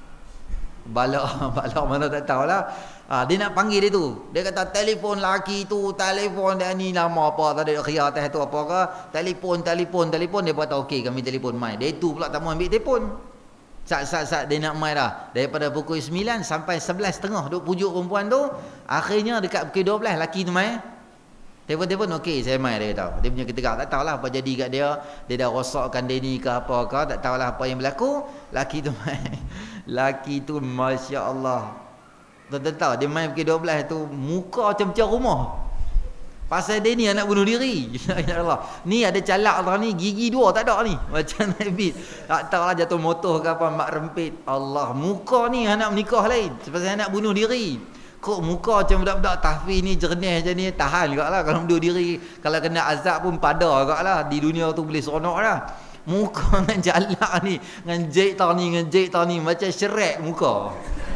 mana tak tahulah. Dia nak panggil dia tu, dia kata telefon laki tu, telefon dia ni nama apa tadi, khia atas tu apa ke, telefon, dia kata okey kami telefon mai. Dia tu pula tak mau ambil telefon. Sat dia nak mai dah. Daripada pukul 9 sampai 11.30 duk pujuk perempuan tu. Akhirnya dekat pukul 12 laki tu mai. Telefon okey saya mai, dia kata. Dia punya ketegak, tak tahulah apa jadi kat dia. Dia dah rosakkan dia ni ke apa ke, tak tahulah apa yang berlaku. Laki tu mai. Laki tu masya-Allah. Tahu dia mai pukul 12 tu muka macam rumah. Pasal dia ni anak bunuh diri. Ya Allah. Ni ada calak tau ni, gigi 2 tak ada ni. Macam Nabi. Tak tahulah jatuh motor ke apa, mak rempit. Allah, muka ni anak menikah lain. Sebab anak bunuh diri. Kok muka macam budak-budak tahfiz ni jernih macam ni, tahan juga lah. Kalau bunuh diri, kalau kena azab pun pada juga lah. Di dunia tu boleh seronok lah. Muka dengan calak ni, dengan jek tau ni, macam Shrek muka.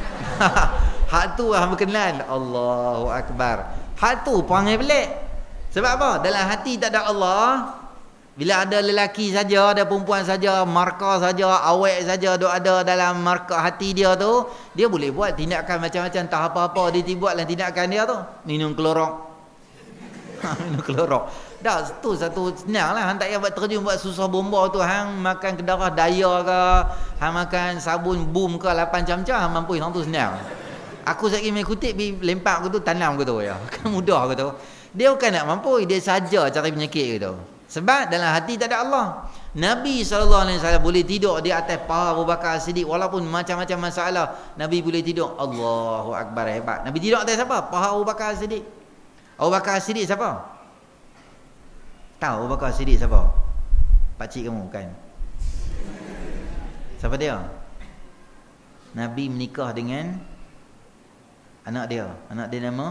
Hak tu lah berkenan. Allahu Akbar. Hak tu perangai pelik. Sebab apa? Dalam hati tak ada Allah. Bila ada lelaki saja, ada perempuan saja, markah saja, awet saja duk ada dalam markah hati dia tu, dia boleh buat tindakan macam-macam, tak apa-apa dia buat dalam tindakan dia tu. Minum klorok. Minum klorok. Dah tu satu senang lah. Hang tak payah buat terjun buat susah bomba tu. Hang makan kedarah daya ke, hang makan sabun boom ke 8 jam-jam, hang mampu hang tu senang. Aku sekali main kutip lempak aku tu, tanam aku tu ya. Kan mudah aku tu. Dia bukan nak mampu, dia saja cari penyakit gitu. Sebab dalam hati tak ada Allah. Nabi SAW boleh tidur di atas paha Abu Bakar Siddiq walaupun macam-macam masalah. Nabi boleh tidur. Allahu Akbar, hebat. Nabi tidur atas siapa? Paha Abu Bakar Siddiq. Abu Bakar Siddiq siapa? Tahu Abu Bakar Siddiq siapa? Pakcik kamu kan? Siapa dia? Nabi menikah dengan anak dia. Anak dia nama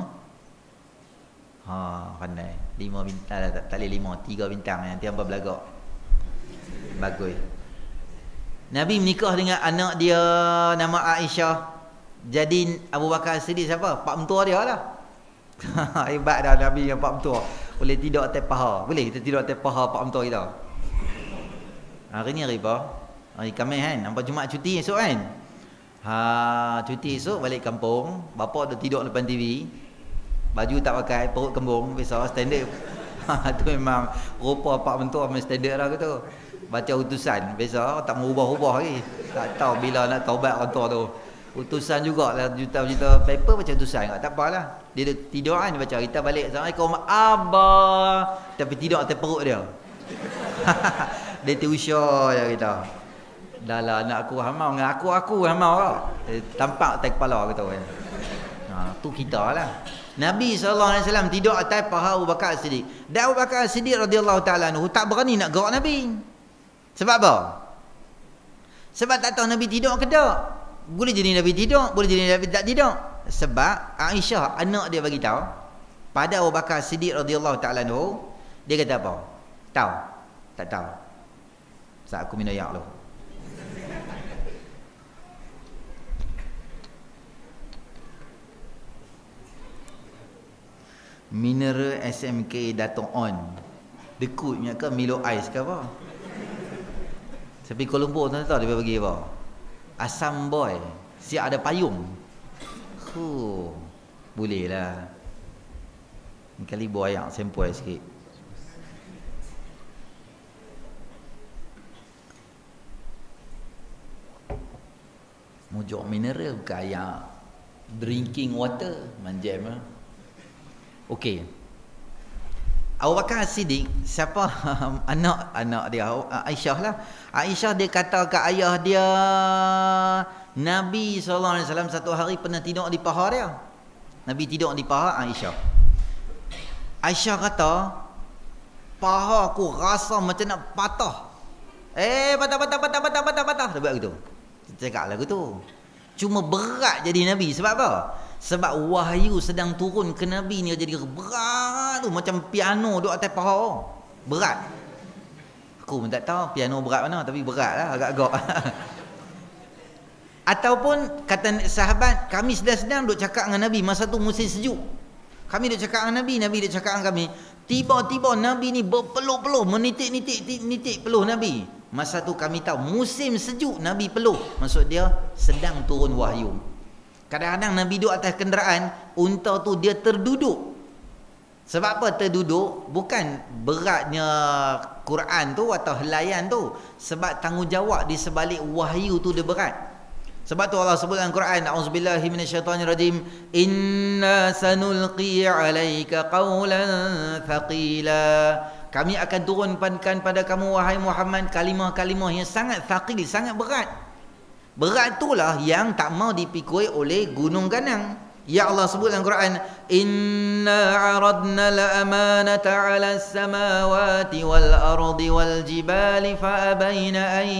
pandai. 5 bintang, tak boleh 5, 3 bintang, nanti hangpa belagak. Bagus. Nabi menikah dengan anak dia nama Aisyah. Jadi Abu Bakar Siddiq siapa? Pak mentua dia lah. Hebat dah Nabi yang pak mentua. Boleh tidur atas paha. Boleh kita tidur atas paha pak mentua kita. Hari ni hari apa? Hari Khamis kan? Nampak Jumaat cuti esok kan? Cuti esok balik kampung. Bapa dah tidur depan TV. Baju tak pakai, perut kembung. Biasa standard. Tu memang rupa pak mentua memang standard lah tu. Baca utusan. Biasa tak mau ubah-ubah lagi. Tak tahu bila nak taubat orang tua tu. Utusan jugalah, juta-juta paper baca utusan. Tak apalah. Dia tidur kan, dia baca. Kita balik, Assalamualaikum Abah. Tapi tidur atas perut dia. Dia tiusya je kita. Dah lah anak aku hamau dengan aku hamau lah. Tampak atas kepala kita kan. Tu kita lah. Nabi SAW tidur atas paha Abu Bakar Siddiq. Dan Abu Bakar Siddiq radhiyallahu ta'ala anhu tak berani nak gerak Nabi. Sebab apa? Sebab tak tahu Nabi tidur ke tak. Boleh jadi Nabi tidur, boleh jadi Nabi tak tidur. Sebab Aisyah anak dia bagi tahu pada Abu Bakar Siddiq radhiyallahu ta'ala anhu, dia kata apa? Tahu? Tak tahu. Saat aku minum air dulu. Mineral SMK Dato' On. Dekutnya ke Milo Ice ke apa? Tapi Kuala Lumpur tu tahu dia bagi apa? Asam boy. Siap ada payung. Boleh lah. Ni kali buah ayak sempoi sikit. Mujur mineral bukan ayak. Drinking water. Manjam lah. Okey. Abu Bakar Siddiq, siapa anak dia? Aisyah lah. Aisyah dia kata ke ayah dia, Nabi SAW satu hari pernah tidur di paha dia. Nabi tidur di paha Aisyah. Aisyah kata, paha aku rasa macam nak patah. Patah. Dia buat gitu. Cakap lagu tu. Cuma berat jadi Nabi. Sebab apa? Sebab wahyu sedang turun ke Nabi ni jadi berat tu. Macam piano duduk atas paha. Berat. Aku pun tak tahu piano berat mana. Tapi berat lah agak-agak. Ataupun kata sahabat, kami sedang-sedang duduk cakap dengan Nabi. Masa tu musim sejuk. Kami duduk cakap dengan Nabi. Nabi duduk cakap dengan kami. Tiba-tiba Nabi ni berpeluh-peluh. Menitik-nitik peluh Nabi. Masa tu kami tahu musim sejuk Nabi peluh. Maksud dia sedang turun wahyu. Kadang-kadang Nabi duduk atas kenderaan, unta tu dia terduduk. Sebab apa terduduk? Bukan beratnya Quran tu atau helaian tu. Sebab tanggungjawab di sebalik wahyu tu dia berat. Sebab tu Allah sebut dalam Quran, A'udzubillahi minasyaitonirrajim, inna sanulqi 'alaika qawlan thaqila. Kami akan turunkan pada kamu wahai Muhammad kalimah-kalimah yang sangat thaqil, sangat berat. Berat itulah yang tak mau dipikul oleh gunung ganang. Ya Allah sebut dalam Quran, inna 'aradna al-amanata 'ala as-samawati wal ardi wal jibali fa abayna an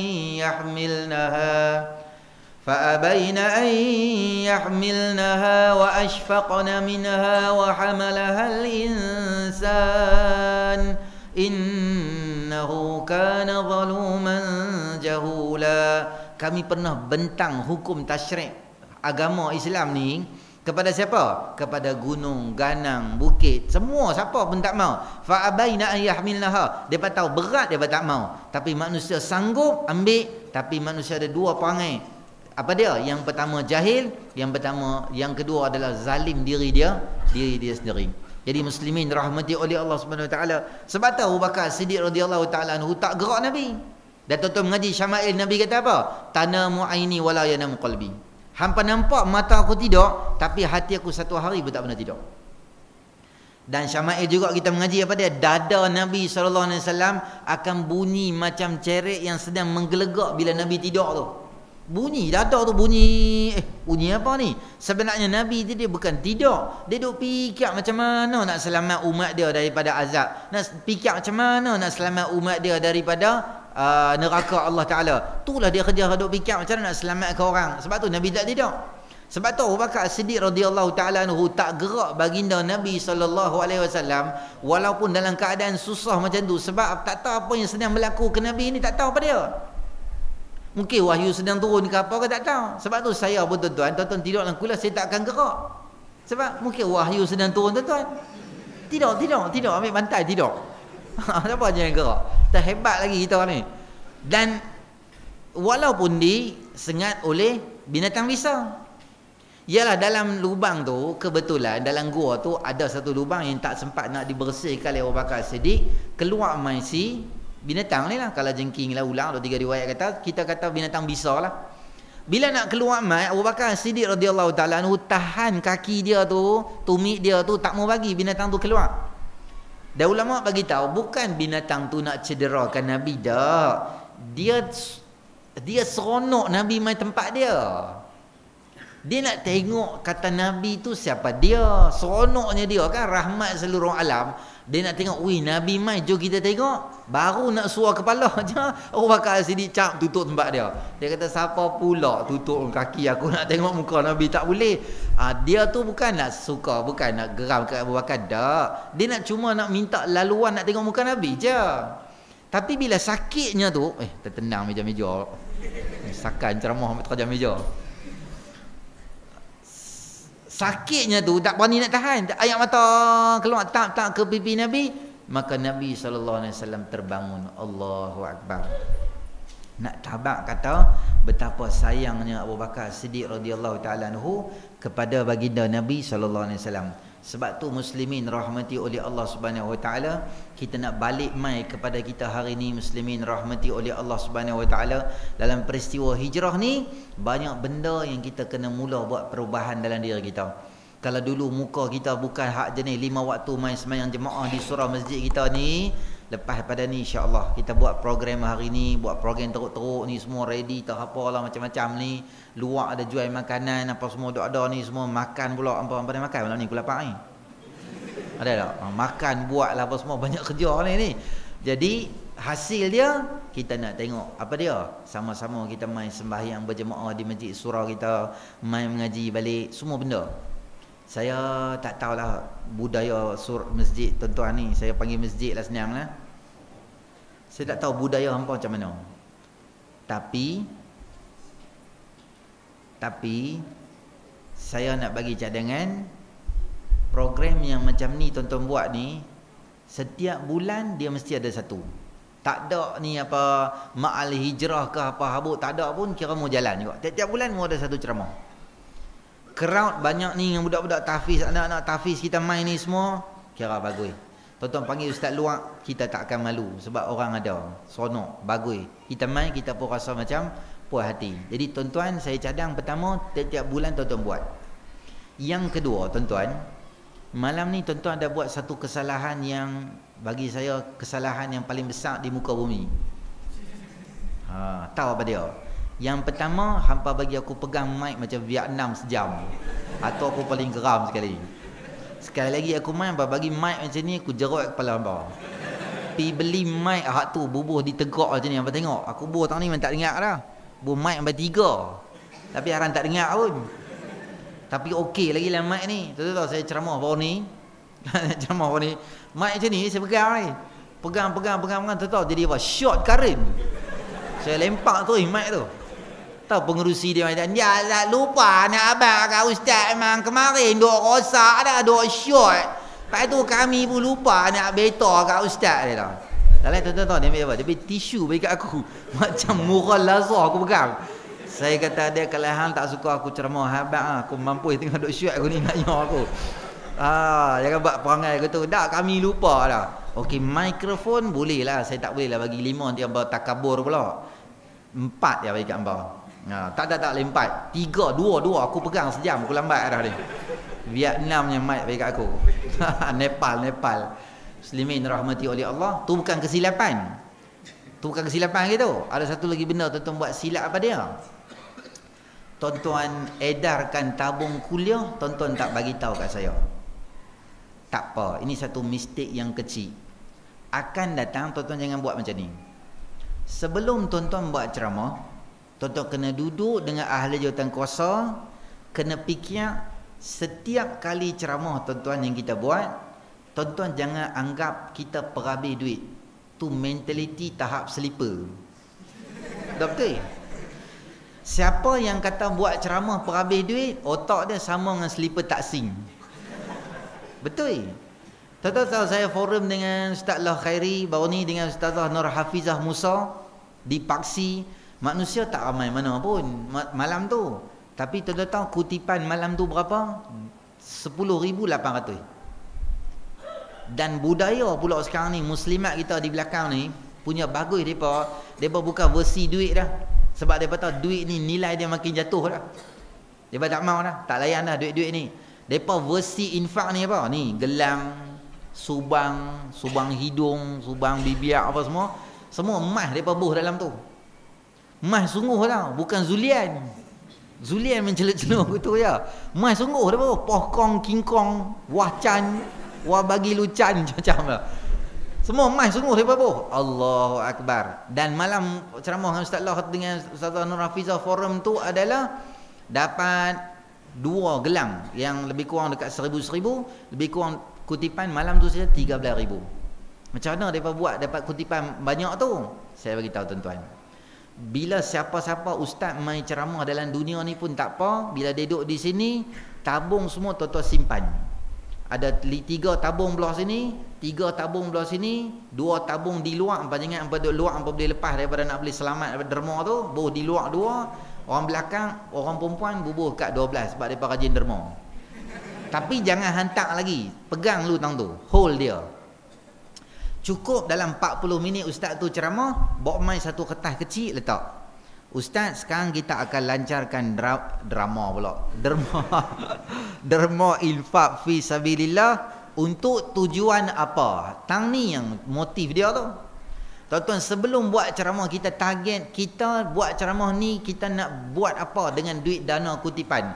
yahmilnaha wa ashfaqna minha wa hamalaha al-insan innahu kana zaluman jahula. Kami pernah bentang hukum tasyrik agama Islam ni kepada siapa? Kepada gunung, ganang, bukit, semua siapa pun tak mau. Fa abaina an yahmilnaha. Depa tahu berat, depa tak mau. Tapi manusia sanggup ambil, tapi manusia ada dua perangai. Apa dia? Yang pertama jahil, yang kedua adalah zalim diri dia sendiri. Jadi muslimin rahmati oleh Allah Subhanahu Wa Taala. Sebab tahu Abu Bakar Siddiq radhiyallahu taala anhu tak gerak Nabi. Dan tuan-tuan mengaji Syama'il, Nabi kata apa? Tanamu aini wala yanamu qalbi. Hampa nampak mata aku tidur, tapi hati aku satu hari pun tak pernah tidur. Dan Syama'il juga kita mengaji apa dia? Dada Nabi SAW akan bunyi macam cerek yang sedang menggelegak bila Nabi tidur tu. Bunyi, dada tu bunyi. Bunyi apa ni? Sebenarnya Nabi dia bukan tidur. Dia duk fikir macam mana nak selamat umat dia daripada azab. Nak fikir macam mana nak selamat umat dia daripada neraka Allah Ta'ala. Itulah dia kerja duk fikir macam mana nak selamatkan orang. Sebab tu Nabi tak tidak. Sebab tu Abu Bakar Siddiq radhiyallahu ta'ala anhu tak gerak baginda Nabi sallallahu alaihi wasallam walaupun dalam keadaan susah macam tu, sebab tak tahu apa yang sedang berlaku ke Nabi ni, tak tahu apa dia. Mungkin wahyu sedang turun ke apa ke tak tahu. Sebab tu saya pun tuan-tuan tidur dalam kuliah saya tak akan gerak. Sebab mungkin wahyu sedang turun tuan-tuan. Tidak ambil bantai tidak. Siapa je yang gerak? Tak hebat lagi kita ni. Dan walaupun disengat oleh binatang bisa. Ialah dalam lubang tu, kebetulan dalam gua tu ada satu lubang yang tak sempat nak dibersihkan oleh Abu Bakar Siddiq. Keluar mai si binatang ni lah. Kalau jengking lah, ulang, ada 3 riwayat kata, kita kata binatang bisa lah. Bila nak keluar mai, Abu Bakar Siddiq radhiyallahu ta'ala anhu tahan kaki dia tu, tumit dia tu, tak mau bagi binatang tu keluar. Dan ulama bagi tahu bukan binatang tu nak cederakan Nabi dah. Dia seronok Nabi mai tempat dia. Dia nak tengok kata Nabi tu siapa dia. Seronoknya dia kan rahmat seluruh alam. Dia nak tengok, wih Nabi mai, jom kita tengok. Baru nak suar kepala je, Abu Bakar Siddiq cap tutup tempat dia. Dia kata, siapa pula tutup kaki aku nak tengok muka Nabi, tak boleh. Dia tu bukan nak suka, bukan nak geram ke Abu Bakar, tak. Dia nak cuma nak minta laluan nak tengok muka Nabi je. Tapi bila sakitnya tu, tertenang meja-meja. Sakan ceramah terjam meja. Sakitnya tu tak berani nak tahan, air mata keluar tak ke pipi Nabi, maka Nabi SAW terbangun. Allahu Akbar. Nak tabak kata betapa sayangnya Abu Bakar Siddiq radhiyallahu ta'ala anhu kepada baginda Nabi SAW. Sebab tu muslimin rahmati oleh Allah Subhanahu wa taala, kita nak balik mai kepada kita hari ni muslimin rahmati oleh Allah Subhanahu wa taala. Dalam peristiwa hijrah ni banyak benda yang kita kena mula buat perubahan dalam diri kita. Kalau dulu muka kita bukan hak jenis 5 waktu mai sembahyang jemaah di surau masjid kita ni, lepas pada ni insya-Allah kita buat program hari ni, buat program teruk-teruk ni semua ready, tak apalah macam-macam ni. Luar ada jual makanan apa semua ada ni semua, makan pula apa dia makan malam ni pukul 8 ni. Ada tak? Makan buat lah apa semua, banyak kerja ni. Jadi hasil dia kita nak tengok apa dia. Sama-sama kita main sembahyang berjemaah di masjid surau kita, main mengaji balik, semua benda. Saya tak tahulah budaya masjid tuan-tuan ni, saya panggil masjid lah senang lah. Saya tak tahu budaya hampa macam mana. Tapi saya nak bagi cadangan, program yang macam ni tuan-tuan buat ni, setiap bulan dia mesti ada satu. Tak ada ni apa ma'al hijrah ke apa habuk, tak ada pun, kira mau jalan juga. Tiap-tiap bulan mau ada satu ceramah. Crowd banyak ni yang budak-budak tahfiz, anak-anak tahfiz kita main ni semua, kira bagus. Tuan-tuan panggil ustaz luar, kita tak akan malu sebab orang ada. Seronok, bagus. Kita main, kita pun rasa macam puas hati. Jadi tuan-tuan, saya cadang pertama, tiap-tiap bulan tuan-tuan buat. Yang kedua tuan-tuan, malam ni tuan-tuan ada buat satu kesalahan yang bagi saya kesalahan yang paling besar di muka bumi. Tahu apa dia? Yang pertama, hampa bagi aku pegang mic macam Vietnam sejam. Atau aku paling geram sekali. Sekali lagi aku main, bagi mic macam ni, aku jerut kepala hampa. Pi beli mic hak tu, bubuh ditegak macam ni, hampa tengok. Aku bubuh tahun ni memang tak dengar dah. Bubuh mic sampai 3. Tapi orang tak dengar pun. Tapi okey lagi lah mic ni. Tahu-tahu saya ceramah baru ni. Ceramah baru ni. Mic macam ni, saya pegang ni. Pegang, tahu-tahu jadi apa? Short current. Saya lempak tu mic tu. Tahu pengerusi dia macam, dia tak lupa nak abang kat ustaz memang kemarin duk rosak dah, duk short. Lepas tu kami pun lupa nak beta kat ustaz dia dah. Dalam tuan-tuan dia ambil apa? Dia ambil tisu bagi kat aku. Macam mural lazar aku pegang. Saya kata dia, kalau hang tak suka aku ceramah abang, aku mampu tengok duk short aku ni nak nyor aku. Jangan buat perangai aku tu. Tak, kami lupa dah. Okey, mikrofon boleh lah. Saya tak boleh lah bagi 5 nanti hamba takabur pula. 4 ya bagi kat hamba. Tak 4. 3, 2 aku pegang sejam, aku lambat dah ni. Vietnamnya mic bagi kat aku. Nepal. Muslimin rahmati oleh Allah, tu bukan kesilapan. Tu bukan kesilapan gitu. Ada satu lagi benda tuan-tuan buat silap apa dia? Tuan-tuan edarkan tabung kuliah, tuan-tuan tak bagi tahu kat saya. Tak apa, ini satu mistake yang kecil. Akan datang tuan-tuan jangan buat macam ni. Sebelum tuan-tuan buat ceramah, tuan-tuan kena duduk dengan ahli jawatan kuasa, kena fikir setiap kali ceramah tuan-tuan yang kita buat, tuan-tuan jangan anggap kita perhabis duit. Tu mentaliti tahap sleeper. Dah betul? Siapa yang kata buat ceramah perhabis duit, otak dia sama dengan sleeper taksing. Betul? Tuan-tuan tahu saya forum dengan Ustaz Lah Khairi baru ni dengan Ustazah Nur Hafizah Musa di Paksi. Manusia tak ramai mana pun malam tu. Tapi tuan-tuan tahu kutipan malam tu berapa? 10,800. Dan budaya pula sekarang ni, muslimat kita di belakang ni punya bagus depa. Depa bukan versi duit dah. Sebab depa tahu duit ni nilai dia makin jatuh dah. Depa tak mau dah, tak layan dah duit-duit ni. Depa versi infak ni apa? Ni gelang, subang hidung, subang bibiak apa semua. Semua emas depa buh dalam tu. Emas sungguh tau, bukan zulian. Zulian menceluk-celuk gitu ya. Emas sungguh dah apa? Pohkong, kingkong, wacan, wah bagi lucan macam lah. Semua emas sungguh depa buh. Allahu akbar. Dan malam ceramah dengan Ustaz Lah dengan Ustazah Nur Hafizah forum tu adalah dapat 2 gelang yang lebih kurang dekat 1,000, lebih kurang kutipan malam tu saja 13,000. Macam mana depa buat dapat kutipan banyak tu? Saya bagi tahu tuan-tuan. Bila siapa-siapa ustaz mai ceramah dalam dunia ni pun tak apa, bila dia duduk di sini, tabung semua tuan-tuan simpan. Ada 3 tabung belah sini, 3 tabung belah sini, 2 tabung di luar. Apa jangan apa duduk luar apa boleh lepas daripada nak boleh selamat daripada derma tu, buh di luar 2. Orang belakang, orang perempuan bubuh kat 12 sebab depa rajin derma. Tapi jangan hantar lagi. Pegang dulu tang tu. Hold dia. Cukup dalam 40 minit ustaz tu ceramah, bawa mai satu kertas kecil letak. Ustaz, sekarang kita akan lancarkan drama pula. Derma infak fi sabilillah untuk tujuan apa? Tang ni yang motif dia tu. Tuan-tuan, sebelum buat ceramah kita target kita buat ceramah ni kita nak buat apa dengan duit dana kutipan.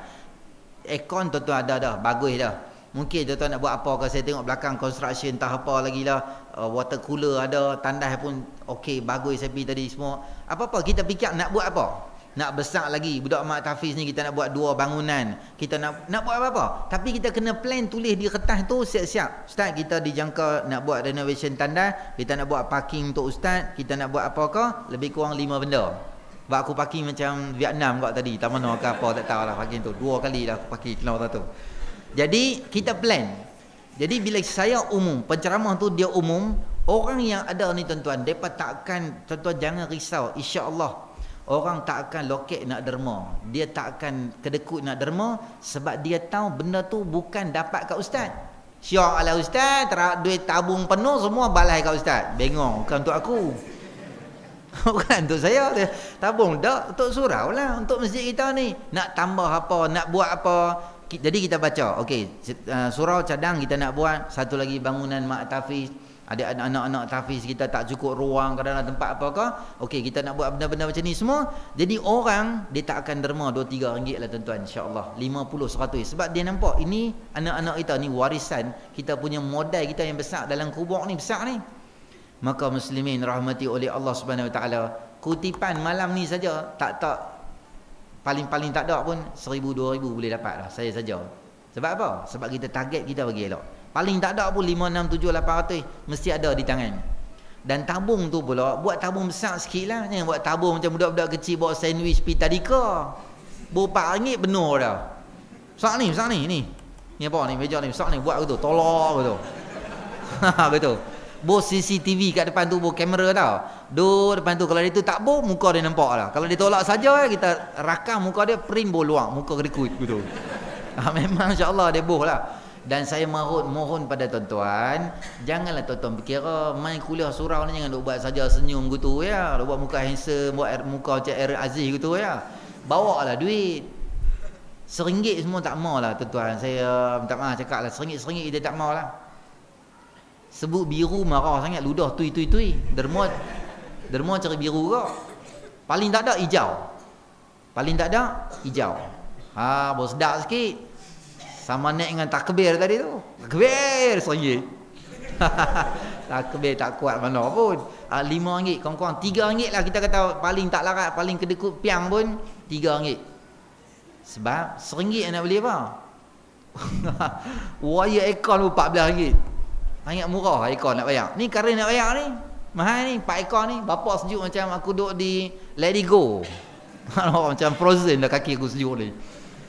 Akaun tuan-tuan ada dah, bagus dah. Mungkin tuan-tuan nak buat apa ke, saya tengok belakang construction entah apa lagi lah, water cooler ada, tandas pun okey, bagus saya pergi tadi semua. Apa-apa kita fikir nak buat apa? Nak besar lagi budak mak tahfiz ni, kita nak buat 2 bangunan, kita nak buat apa-apa. Tapi kita kena plan, tulis di kertas tu siap-siap. Ustaz, kita dijangka nak buat renovation tandas, kita nak buat parking untuk ustaz, kita nak buat apakah, lebih kurang 5 benda. Sebab aku parking macam Vietnam kat tadi, tak mana ke apa tak tahu lah parking tu. 2 kali dah aku parking kenal tu. Jadi kita plan. Jadi bila saya umum, penceramah tu dia umum, orang yang ada ni tuan-tuan, depa tak akan, tuan-tuan jangan risau, insya-Allah orang tak akan loket nak derma. Dia tak akan kedekut nak derma sebab dia tahu benda tu bukan dapat kat ustaz. Syak lah ustaz, duit tabung penuh semua balai kat ustaz. Bengong, bukan untuk aku. Bukan untuk saya. Tabung dak untuk surau lah, untuk masjid kita ni. Nak tambah apa, nak buat apa. Jadi kita baca, okey, surau cadang kita nak buat, satu lagi bangunan mak tahfiz, ada anak-anak tahfiz kita tak cukup ruang kadang-kadang tempat apakah, okey kita nak buat benda-benda macam ni semua. Jadi orang dia tak akan derma 2-3 ringgit lah tuan-tuan, insya-Allah 50-100 sebab dia nampak ini anak-anak kita ni warisan kita punya modal kita yang besar dalam kubur ni, besar ni. Maka muslimin rahmati oleh Allah Subhanahu Wa Taala, kutipan malam ni saja tak paling-paling tak ada pun 1,000-2,000 boleh dapat lah saya saja. Sebab apa? Sebab kita target kita bagi elok. Paling tak ada pun 5, 6, 7, 800 mesti ada di tangan. Dan tabung tu pula buat tabung besar sikit lah. Jangan buat tabung macam budak-budak kecil bawa sandwich pi tadika. RM4 penuh dah. Besar ni. Ni apa ni? Meja ni besar ni, buat betul. Tolak betul. Betul. Bos CCTV kat depan tu, bos kamera tau. Duduk depan tu, kalau dia tu tak bos, muka dia nampak lah. Kalau dia tolak saja, kita rakam muka dia, print bos luar, muka kedekut gitu. Memang insya-Allah dia bos lah. Dan saya mohon pada tuan-tuan, janganlah tuan-tuan berkira main kuliah surau ni jangan duk buat saja senyum gitu ya. Duk buat muka handsome, buat muka macam Aaron Aziz gitu ya. Bawalah duit. RM1 semua tak mau lah tuan-tuan. Saya minta maaf cakap lah, RM1 kita tak mau lah. Sebut biru marah sangat, ludah tui. Derma cari biru ke? Paling tak ada hijau. Bos sedap sikit. Sama naik dengan takbir tadi tu. Takbir RM1. Takbir tak kuat mana pun. RM5, kurang-kurang RM3 lah kita kata paling tak larat, paling kedekut piang pun RM3. Sebab RM1 nak beli apa? Wire aircon pun RM14. Sangat murah aircon nak bayar. Ni karen nak bayar ni. Mahal ni 4 ekor ni. Bapak sejuk macam aku duduk di Let It Go. Macam Frozen dah kaki aku sejuk ni.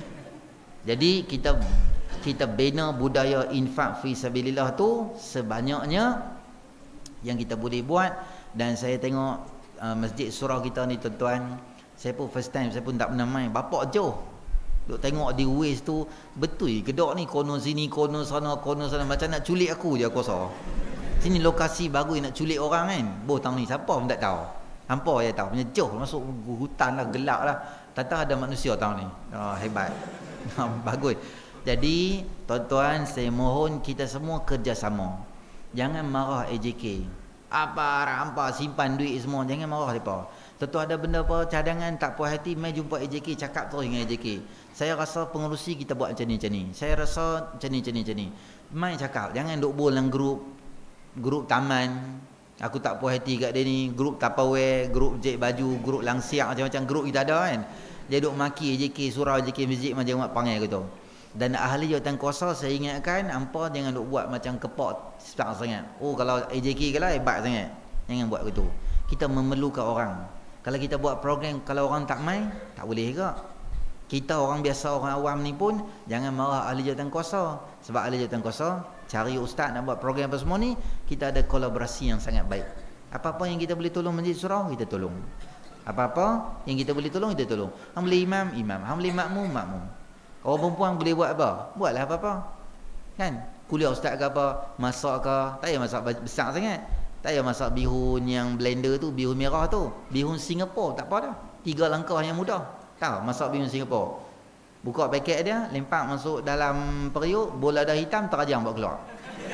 Jadi kita bina budaya infak fi sabilillah tu sebanyaknya yang kita boleh buat. Dan saya tengok masjid surau kita ni tuan-tuan, saya pun first time, saya pun tak pernah main. Bapak jauh duk tengok di Waze tu, betul kedok ni kono sini, kono sana, macam nak culik aku je aku rasa. Sini lokasi bagus nak culik orang kan. Tang ni siapa pun tak tahu. Hampa je tahu. Punya jauh masuk hutan lah, gelap lah. Tak tahu ada manusia tang ni. Hebat. Bagus. Jadi tuan-tuan, saya mohon kita semua kerjasama. Jangan marah AJK. Apa rampa simpan duit semua, jangan marah depa. Tentu ada benda apa cadangan tak puas hati, mai jumpa AJK, cakap terus dengan AJK. Saya rasa pengerusi kita buat macam ni. Saya rasa macam ni. Mai cakap, jangan duk bol dalam grup taman. Aku tak puas hati kat dia ni, grup Tupperware, grup jek baju, grup langsiak, macam-macam grup kita ada kan. Dia duk maki AJK, surau AJK masjid macam mak panggil gitu. Dan ahli jawatan kuasa saya ingatkan, hampa jangan duk buat macam kepot besar sangat. Kalau AJK kalau hebat sangat. Jangan buat gitu. Kita memerlukan orang. Kalau kita buat program, kalau orang tak mai, tak boleh juga. Kita orang biasa, orang awam ni pun jangan marah ahli jawatan kuasa. Sebab ahli jawatan kuasa cari ustaz nak buat program apa semua ni, kita ada kolaborasi yang sangat baik. Apa-apa yang kita boleh tolong masjid surau, kita tolong. Apa-apa yang kita boleh tolong, kita tolong. Hang boleh imam, hang boleh makmum. Orang perempuan boleh buat apa? Buatlah apa-apa. Kan? Kuliah ustaz ke apa, masak ke, tak payah masak besar sangat. Tak payah masak bihun yang blender tu, bihun merah tu. Bihun Singapura, tak apa dah. 3 langkah yang mudah. Tahu masak bihun Singapura. Buka paket dia, lempak masuk dalam periuk, bola dah hitam, terajang buat keluar.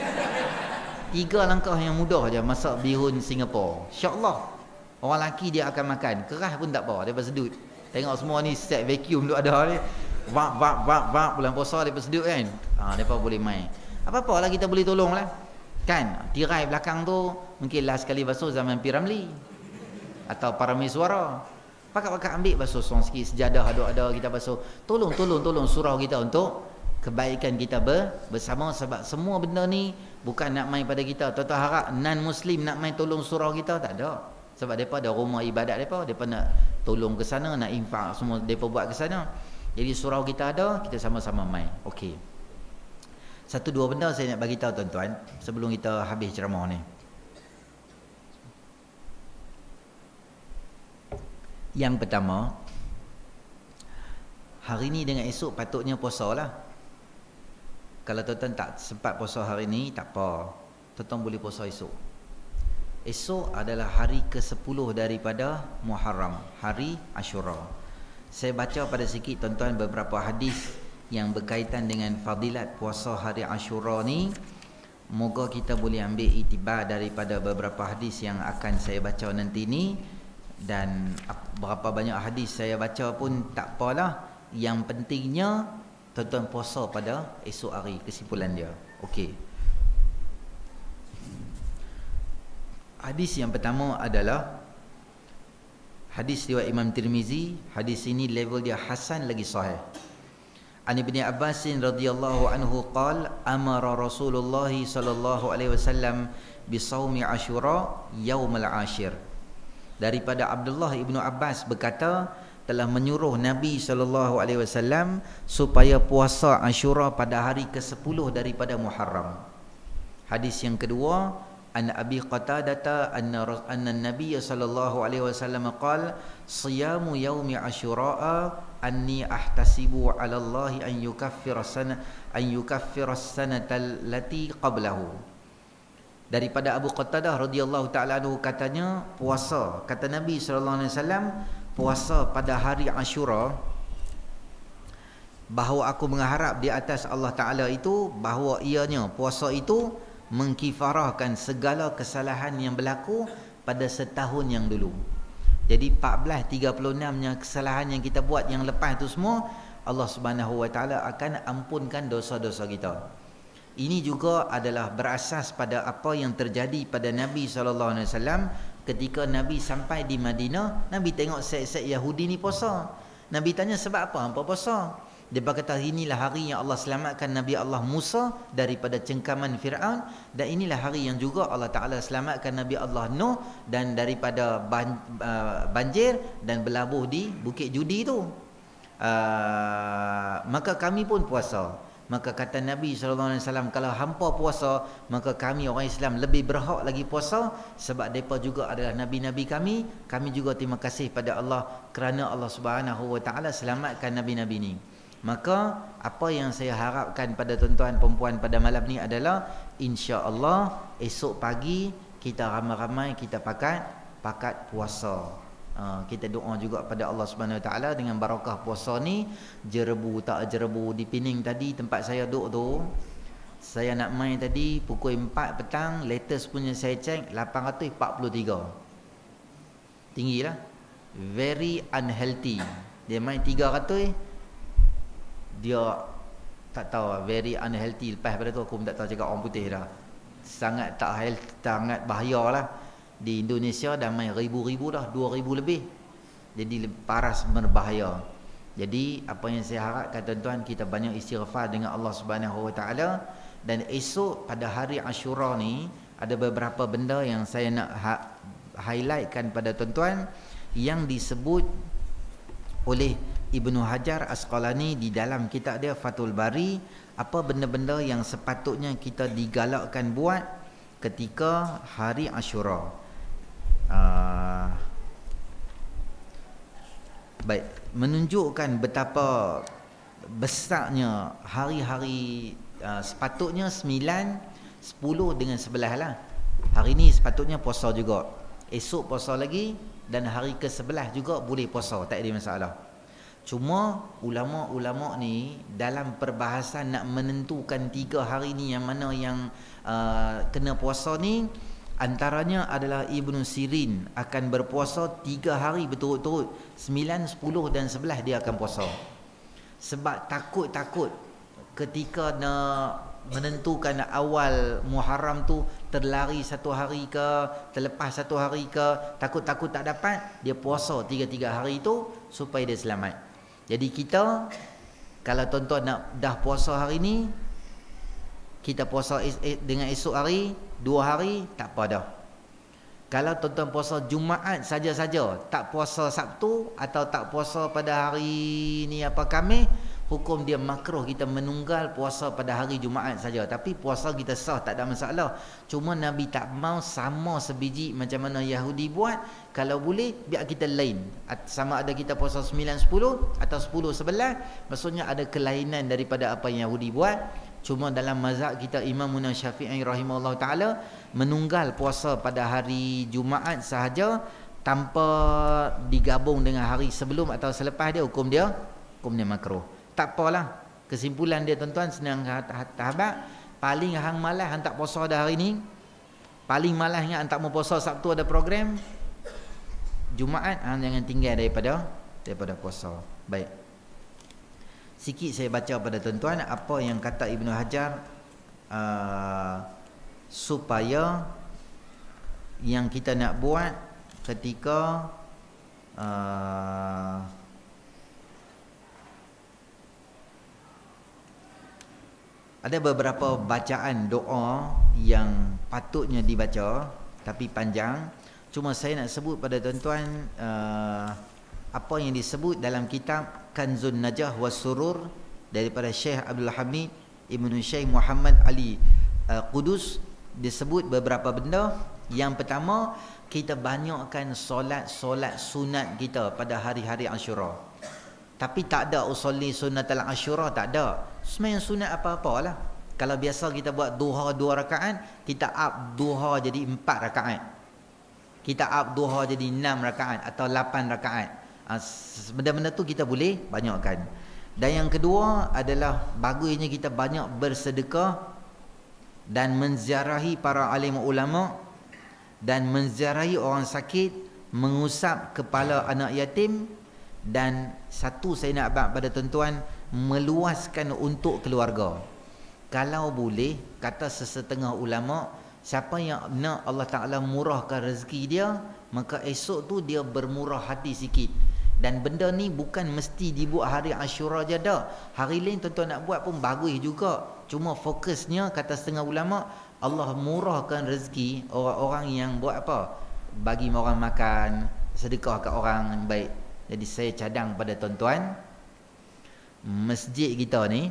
3 langkah yang mudah aja masak bihun Singapura. InsyaAllah. Orang lelaki dia akan makan. Keras pun tak apa, dia bersedut. Tengok semua ni set vacuum duk ada ni. Vap, bulan puasa dia bersedut kan. Mereka boleh main. Apa-apalah kita boleh tolong lah. Kan, tirai belakang tu mungkin last kali basuh zaman P. Ramlee atau Parameswara. Pakat-pakat ambil basuh sorang sikit, sejadah ada kita basuh. Tolong surau kita untuk kebaikan kita bersama. Sebab semua benda ni bukan nak main pada kita. Tuan-tuan harap non-Muslim nak main tolong surau kita, tak ada. Sebab mereka ada rumah ibadat mereka nak tolong ke sana, nak infak semua mereka buat ke sana. Jadi surau kita ada, kita sama-sama main. Okey. 1-2 benda saya nak bagi tahu tuan-tuan sebelum kita habis ceramah ni. Yang pertama, hari ni dengan esok patutnya puasa lah. Kalau tuan-tuan tak sempat puasa hari ni, tak apa. Tuan-tuan boleh puasa esok. Esok adalah hari ke-10 daripada Muharram, hari Ashura. Saya baca pada sikit tuan-tuan beberapa hadis yang berkaitan dengan fadilat puasa hari Ashura ni. Moga kita boleh ambil iktibar daripada beberapa hadis yang akan saya baca nanti ni. Dan berapa banyak hadis saya baca pun tak apalah. Yang pentingnya tuan-tuan puasa pada esok hari, kesimpulan dia. Okey. Hadis yang pertama adalah hadis riwayat Imam Tirmizi. Hadis ini level dia hasan lagi sahih. An Ibni Abbas radhiyallahu anhu qala amara Rasulullah sallallahu alaihi wasallam bi shaumi Ashura yaumul ashir. Daripada Abdullah Ibnu Abbas berkata, telah menyuruh Nabi sallallahu alaihi wasallam supaya puasa Ashura pada hari ke-10 daripada Muharram. Hadis yang kedua, an Abi Qatadah anna Nabi sallallahu alaihi wasallam qala siyamu yaumi Ashura anni ahtasibu 'ala Allah an yukaffira as-sanata allati qablahu. Daripada Abu Qatadah radhiyallahu taala anhu katanya, puasa, kata Nabi sallallahu alaihi wasallam, puasa pada hari Ashura, bahawa aku mengharap di atas Allah taala itu bahawa ianya puasa itu mengkifarahkan segala kesalahan yang berlaku pada setahun yang dulu. Jadi 1436-nya kesalahan yang kita buat yang lepas tu semua, Allah Subhanahu Wa Taala akan ampunkan dosa-dosa kita. Ini juga adalah berasas pada apa yang terjadi pada Nabi SAW ketika Nabi sampai di Madinah. Nabi tengok sek-sek Yahudi ni puasa. Nabi tanya, sebab apa hampa puasa? Dia berkata, inilah hari yang Allah selamatkan Nabi Allah Musa daripada cengkaman Fir'aun, dan inilah hari yang juga Allah Ta'ala selamatkan Nabi Allah Nuh dan daripada banjir dan berlabuh di bukit judi tu. Maka kami pun puasa. Maka kata Nabi SAW, kalau hampa puasa, maka kami orang Islam lebih berhak lagi puasa, sebab mereka juga adalah Nabi-Nabi kami. Kami juga terima kasih pada Allah kerana Allah Subhanahu Wa Ta'ala selamatkan Nabi-Nabi ni. Maka apa yang saya harapkan pada tuan-tuan perempuan pada malam ni adalah, insya-Allah esok pagi kita ramai-ramai kita pakat puasa. Kita doa juga pada Allah Subhanahu Wa Taala dengan barakah puasa ni. Jerebu tak jerebu di Pening tadi tempat saya duduk tu, saya nak main tadi pukul 4 petang, latest punya saya cek 843. Tinggilah. Very unhealthy. Dia main 300, dia tak tahu, very unhealthy. Lepas pada tu aku pun tak tahu cakap orang putih dah. Sangat tak health, sangat bahayalah. Di Indonesia dah main ribu-ribu dah, 2,000 lebih. Jadi paras, berbahaya. Jadi apa yang saya harapkan tuan-tuan, kita banyak istighfar dengan Allah Subhanahu Wa Taala. Dan esok pada hari Ashura ni ada beberapa benda yang saya nak highlightkan pada tuan-tuan, yang disebut oleh Ibnu Hajar Asqalani di dalam kitab dia Fathul Bari. Apa benda-benda yang sepatutnya kita digalakkan buat ketika hari Ashura. Baik, menunjukkan betapa besarnya hari-hari, sepatutnya 9, 10 dengan 11 lah. Hari ni sepatutnya puasa juga, esok puasa lagi, dan hari ke-11 juga boleh puasa, tak ada masalah. Cuma ulama-ulama ni dalam perbahasan nak menentukan 3 hari ni yang mana yang kena puasa ni, antaranya adalah Ibnu Sirin akan berpuasa 3 hari berturut-turut, 9, 10 dan 11 dia akan puasa. Sebab takut ketika nak menentukan awal Muharram tu terlari 1 hari ke, terlepas 1 hari ke, takut-takut tak dapat, dia puasa 3 hari tu supaya dia selamat. Jadi kita, kalau tuan-tuan nak dah puasa hari ni, kita puasa dengan esok hari 2 hari, tak apa dah. Kalau tuan-tuan puasa Jumaat saja-saja, tak puasa Sabtu atau tak puasa pada hari ni Khamis, hukum dia makruh kita menunggal puasa pada hari Jumaat saja. Tapi puasa kita sah, tak ada masalah. Cuma Nabi tak mau sama sebiji macam mana Yahudi buat. Kalau boleh biar kita lain, sama ada kita puasa 9, 10 atau 10, 11, maksudnya ada kelainan daripada apa yang Yahudi buat. Cuma dalam mazhab kita Imam Syafi'i rahimahullah ta'ala, menunggal puasa pada hari Jumaat sahaja tanpa digabung dengan hari sebelum atau selepas dia, hukum dia makruh. Tak apalah, kesimpulan dia tuan-tuan senang tahabat. Paling hang malas hang tak puasa dah hari ni, paling malas hang tak mau puasa Sabtu ada program, Jumaat hang jangan tinggal daripada puasa. Baik, sikit saya baca pada tuan-tuan apa yang kata Ibnu Hajar, supaya yang kita nak buat ketika ada beberapa bacaan doa yang patutnya dibaca tapi panjang. Cuma saya nak sebut pada tuan-tuan apa yang disebut dalam kitab Kanzun Najah was Surur daripada Syekh Abdul Hamid Ibnu Syekh Muhammad Ali Qudus. Disebut beberapa benda. Yang pertama, kita banyakkan solat sunat kita pada hari-hari Ashura. Tapi tak ada usolli sunnatul Ashura, tak ada. Sembahyang sunat apa-apalah. Kalau biasa kita buat duha 2 rakaat, kita up duha jadi 4 rakaat. Kita up duha jadi 6 rakaat atau 8 rakaat. Benda-benda tu kita boleh banyakkan. Dan yang kedua adalah bagusnya kita banyak bersedekah dan menziarahi para alim ulama dan menziarahi orang sakit, mengusap kepala anak yatim. Dan satu saya nak abang pada tuan-tuan, meluaskan untuk keluarga. kalau boleh, kata sesetengah ulama, siapa yang nak Allah Ta'ala murahkan rezeki dia, maka esok tu dia bermurah hati sikit. Dan benda ni bukan mesti dibuat hari Ashura je dah. Hari lain tuan-tuan nak buat pun bagus juga. Cuma fokusnya, kata setengah ulama, Allah murahkan rezeki orang-orang yang buat apa? Bagi orang makan, sedekah kat orang baik. Jadi saya cadang pada tuan-tuan, masjid kita ni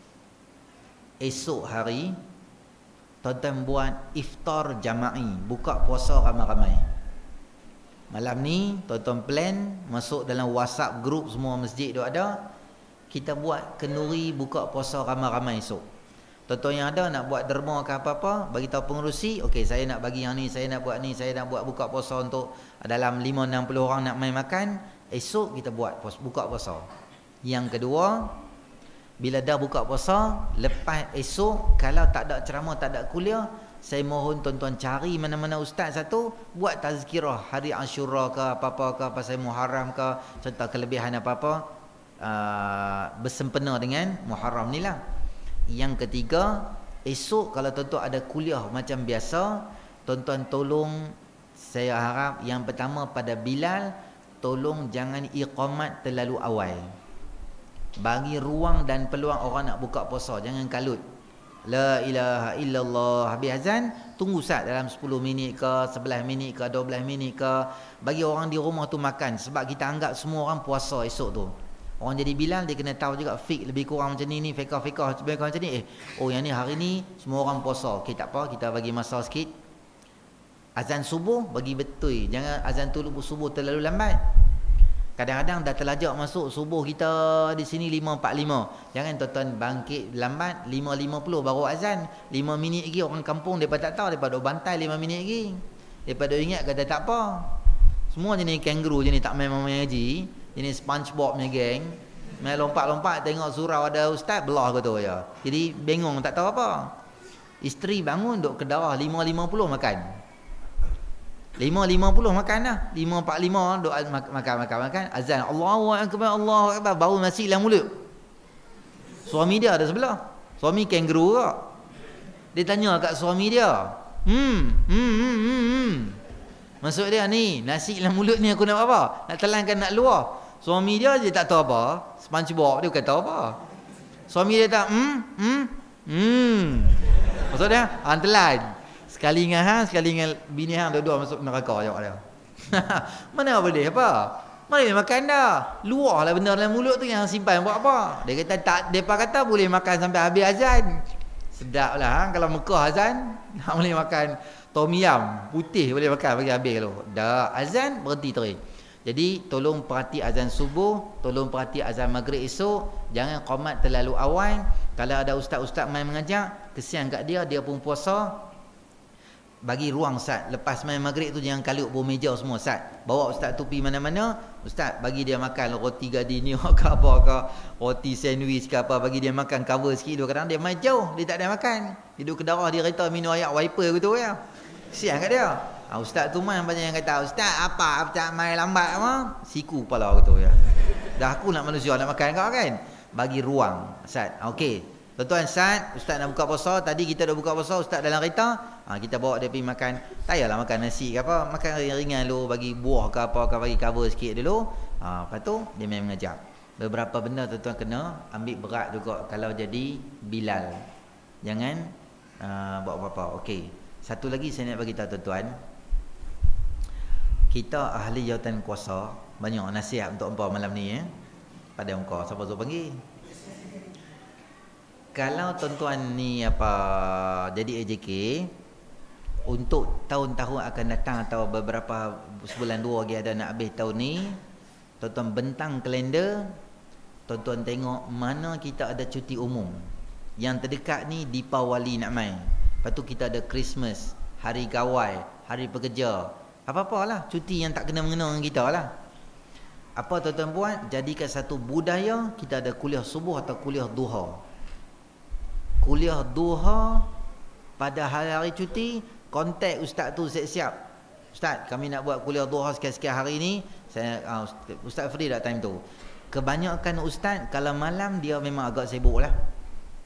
esok hari tuan-tuan buat iftar jama'i, buka puasa ramai-ramai. Malam ni tuan-tuan plan masuk dalam WhatsApp group semua masjid tu ada, kita buat kenduri buka puasa ramai-ramai esok. Tuan-tuan yang ada nak buat derma ke apa-apa, bagi tahu pengerusi, okey saya nak bagi yang ni, saya nak buat ni, saya nak buat buka puasa untuk dalam 5-60 orang nak main makan, esok kita buat buka puasa. Yang kedua, bila dah buka puasa, lepas esok kalau tak ada ceramah, tak ada kuliah, saya mohon tuan-tuan cari mana-mana ustaz satu, buat tazkirah hari Ashura ke apa-apa ke, pasal Muharram ke, serta kelebihan apa-apa bersempena dengan Muharram ni lah. Yang ketiga, esok kalau tuan-tuan ada kuliah macam biasa, tuan-tuan tolong, saya harap yang pertama pada Bilal, tolong jangan iqamat terlalu awal. Bagi ruang dan peluang orang nak buka puasa, jangan kalut. La ilaha illallah, habis azan tunggu sat dalam 10 minit ke, 11 minit ke, 12 minit ke, bagi orang di rumah tu makan. Sebab kita anggap semua orang puasa esok tu. Orang jadi Bilal, dia kena tahu juga fik lebih kurang macam ni, fiqah-fiqah lebih kurang macam ni. Oh yang ni hari ni semua orang puasa. Okey tak apa, kita bagi masa sikit. Azan subuh bagi betul, jangan azan tu subuh terlalu lambat. Kadang-kadang dah terlajak masuk subuh kita di sini 5.45. Jangan tuan-tuan bangkit lambat 5.50 baru azan. 5 minit lagi orang kampung depa tak tahu, depa duk bantai 5 minit lagi. Depa duk ingat kata tak apa. Semua jenis kangaroo jenis tak main haji, jenis SpongeBob punya geng. Main lompat-lompat tengok surau ada ustaz belah kata ya. Jadi bingung tak tahu apa. Isteri bangun duk kedarah 5.50 makan. 5.50 makan dah. 5.45 doa makan. Azan Allahu akbar, Allahu akbar, baru nasi dalam mulut. Suami dia ada sebelah. Suami kangaroo ke? Dia tanya kat suami dia. Maksud dia ni, nasi dalam mulut ni aku nak apa? Nak telankan nak luar. Suami dia tak tahu apa. SpongeBob dia bukan tahu apa. Suami dia tak maksud dia telan. Sekali dengan hang, sekali dengan bini hang, dua-dua masuk neraka jawab dia. Mana boleh apa? Mana makan dah. Luarlah benda dalam mulut tu yang simpan buat apa? Dia kata tak, depa kata boleh makan sampai habis azan. Sedaplah hang kalau Mekah azan, nak boleh makan tom yam putih boleh makan bagi habis tu. Dah azan berhenti terus. Jadi tolong perhati azan subuh, tolong perhati azan maghrib esok, jangan qomat terlalu awal. Kalau ada ustaz-ustaz main mengajak, kesian kat dia, dia pun puasa. Bagi ruang Ustaz, lepas main maghrib tu jangan kalut bawah meja semua Ustaz. Bawa Ustaz tu pergi mana-mana, Ustaz bagi dia makan roti gardenia ke apa ke, roti sandwich ke apa, bagi dia makan cover sikit. Kadang-kadang dia main jauh, dia tak ada makan. Dia duduk ke darah, dia kereta minum air wiper gitu ya. Kesian kat dia. Ustaz tu main banyak yang kata, Ustaz apa main lambat apa? Siku kepala gitu ya. Dah aku nak manusia nak makan kau kan? Bagi ruang Ustaz. Okey. Tuan-tuan Ustaz nak buka puasa, tadi kita dah buka puasa, Ustaz dalam kereta, kita bawa dia pergi makan. Tak payahlah makan nasi ke apa, makan ringan dulu, bagi buah ke apa ke, bagi cover sikit dulu. Lepas tu dia main mengajak. Beberapa benda tuan-tuan kena ambil berat juga kalau jadi Bilal. Jangan buat apa-apa. Okey. Satu lagi saya nak bagi tahu tuan-tuan. Kita ahli jawatan kuasa, banyak nasihat untuk hangpa malam ni pada hangpa. Siapa suruh panggil? Kalau tuan-tuan ni jadi AJK untuk tahun-tahun akan datang atau beberapa sebulan dua lagi ada nak habis tahun ni, tuan-tuan bentang kalender, tuan-tuan tengok mana kita ada cuti umum. Yang terdekat ni Deepawali nak main. Lepas tu kita ada Christmas, hari gawai, hari pekerja. Apa-apalah cuti yang tak kena mengena dengan kita lah. Apa tuan-tuan buat? Jadikan satu budaya kita ada kuliah subuh atau kuliah duha. Kuliah duha pada hari-hari cuti, kontak ustaz tu siap-siap. Ustaz, kami nak buat kuliah duha sekian-sekian hari ni. Ustaz free tak time tu? Kebanyakan ustaz kalau malam dia memang agak sibuk lah.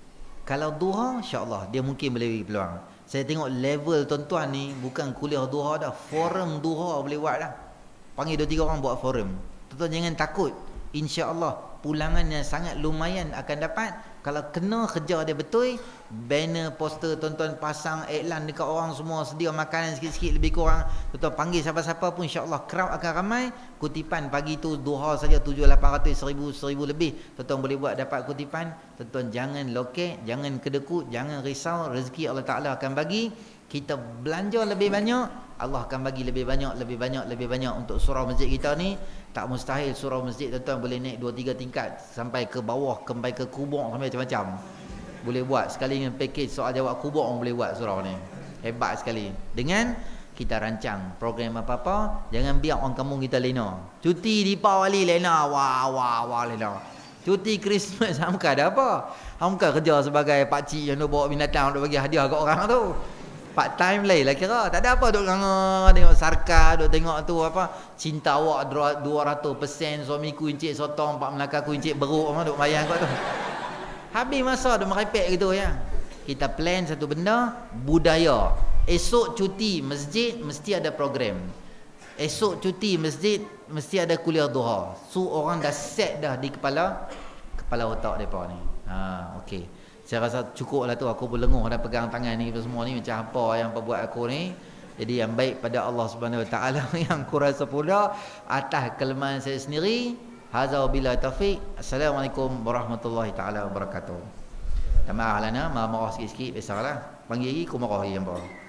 Kalau duha, insya-Allah dia mungkin boleh bagi peluang. Saya tengok level tuan-tuan ni bukan kuliah duha dah, forum duha boleh buat dah. Panggil 2-3 orang buat forum. Tuan-tuan jangan takut. Insya-Allah pulangan yang sangat lumayan akan dapat. Kalau kena kerja dia betul, banner, poster, tuan-tuan pasang iklan dekat orang semua, sedia makanan sikit-sikit lebih kurang. Tuan-tuan panggil siapa-siapa pun, insya-Allah crowd akan ramai. Kutipan pagi tu duha saja 700-800, 1000 lebih. Tuan-tuan boleh buat dapat kutipan. Tuan-tuan jangan lokek, jangan kedekut, jangan risau. Rezeki Allah Taala akan bagi. Kita belanja lebih banyak, Allah akan bagi lebih banyak untuk surau masjid kita ni. Tak mustahil surau masjid tuan-tuan boleh naik 2-3 tingkat sampai ke bawah, sampai ke kubur, sampai macam-macam. Boleh buat sekali dengan package soal jawab kubur orang boleh buat surau ni. Hebat sekali. Dengan kita rancang program apa-apa, jangan biar orang kampung kita lena. Cuti Deepawali lena, wah lena. Cuti Christmas hamka ada apa? Hamka kerja sebagai pak cik yang duk bawa binatang duk bagi hadiah kat orang tu. Part time lain lah kira. Tak ada apa duk nganga tengok sarkas, duk tengok tu apa cinta awak 200%, suamiku encik sotong, pak Melaka aku encik beruk, apa duk bayang kau tu. Habis masa duk merepek gitu ya. Kita plan satu benda, budaya. Esok cuti masjid mesti ada program. Esok cuti masjid mesti ada kuliah duha. So orang dah set dah di kepala otak depa ni. Okey. Saya rasa cukup lah tu, aku berlenguh dan pegang tangan ni semua ni macam apa yang buat aku ni. Jadi yang baik pada Allah Subhanahu Wa Taala, yang kurang pula atas kelemahan saya sendiri. Hadza wabillahi taufik. Assalamualaikum warahmatullahi taala wabarakatuh. Maaf lana, marah sikit-sikit biasalah. Panggil lagi aku marah lagi hangpa.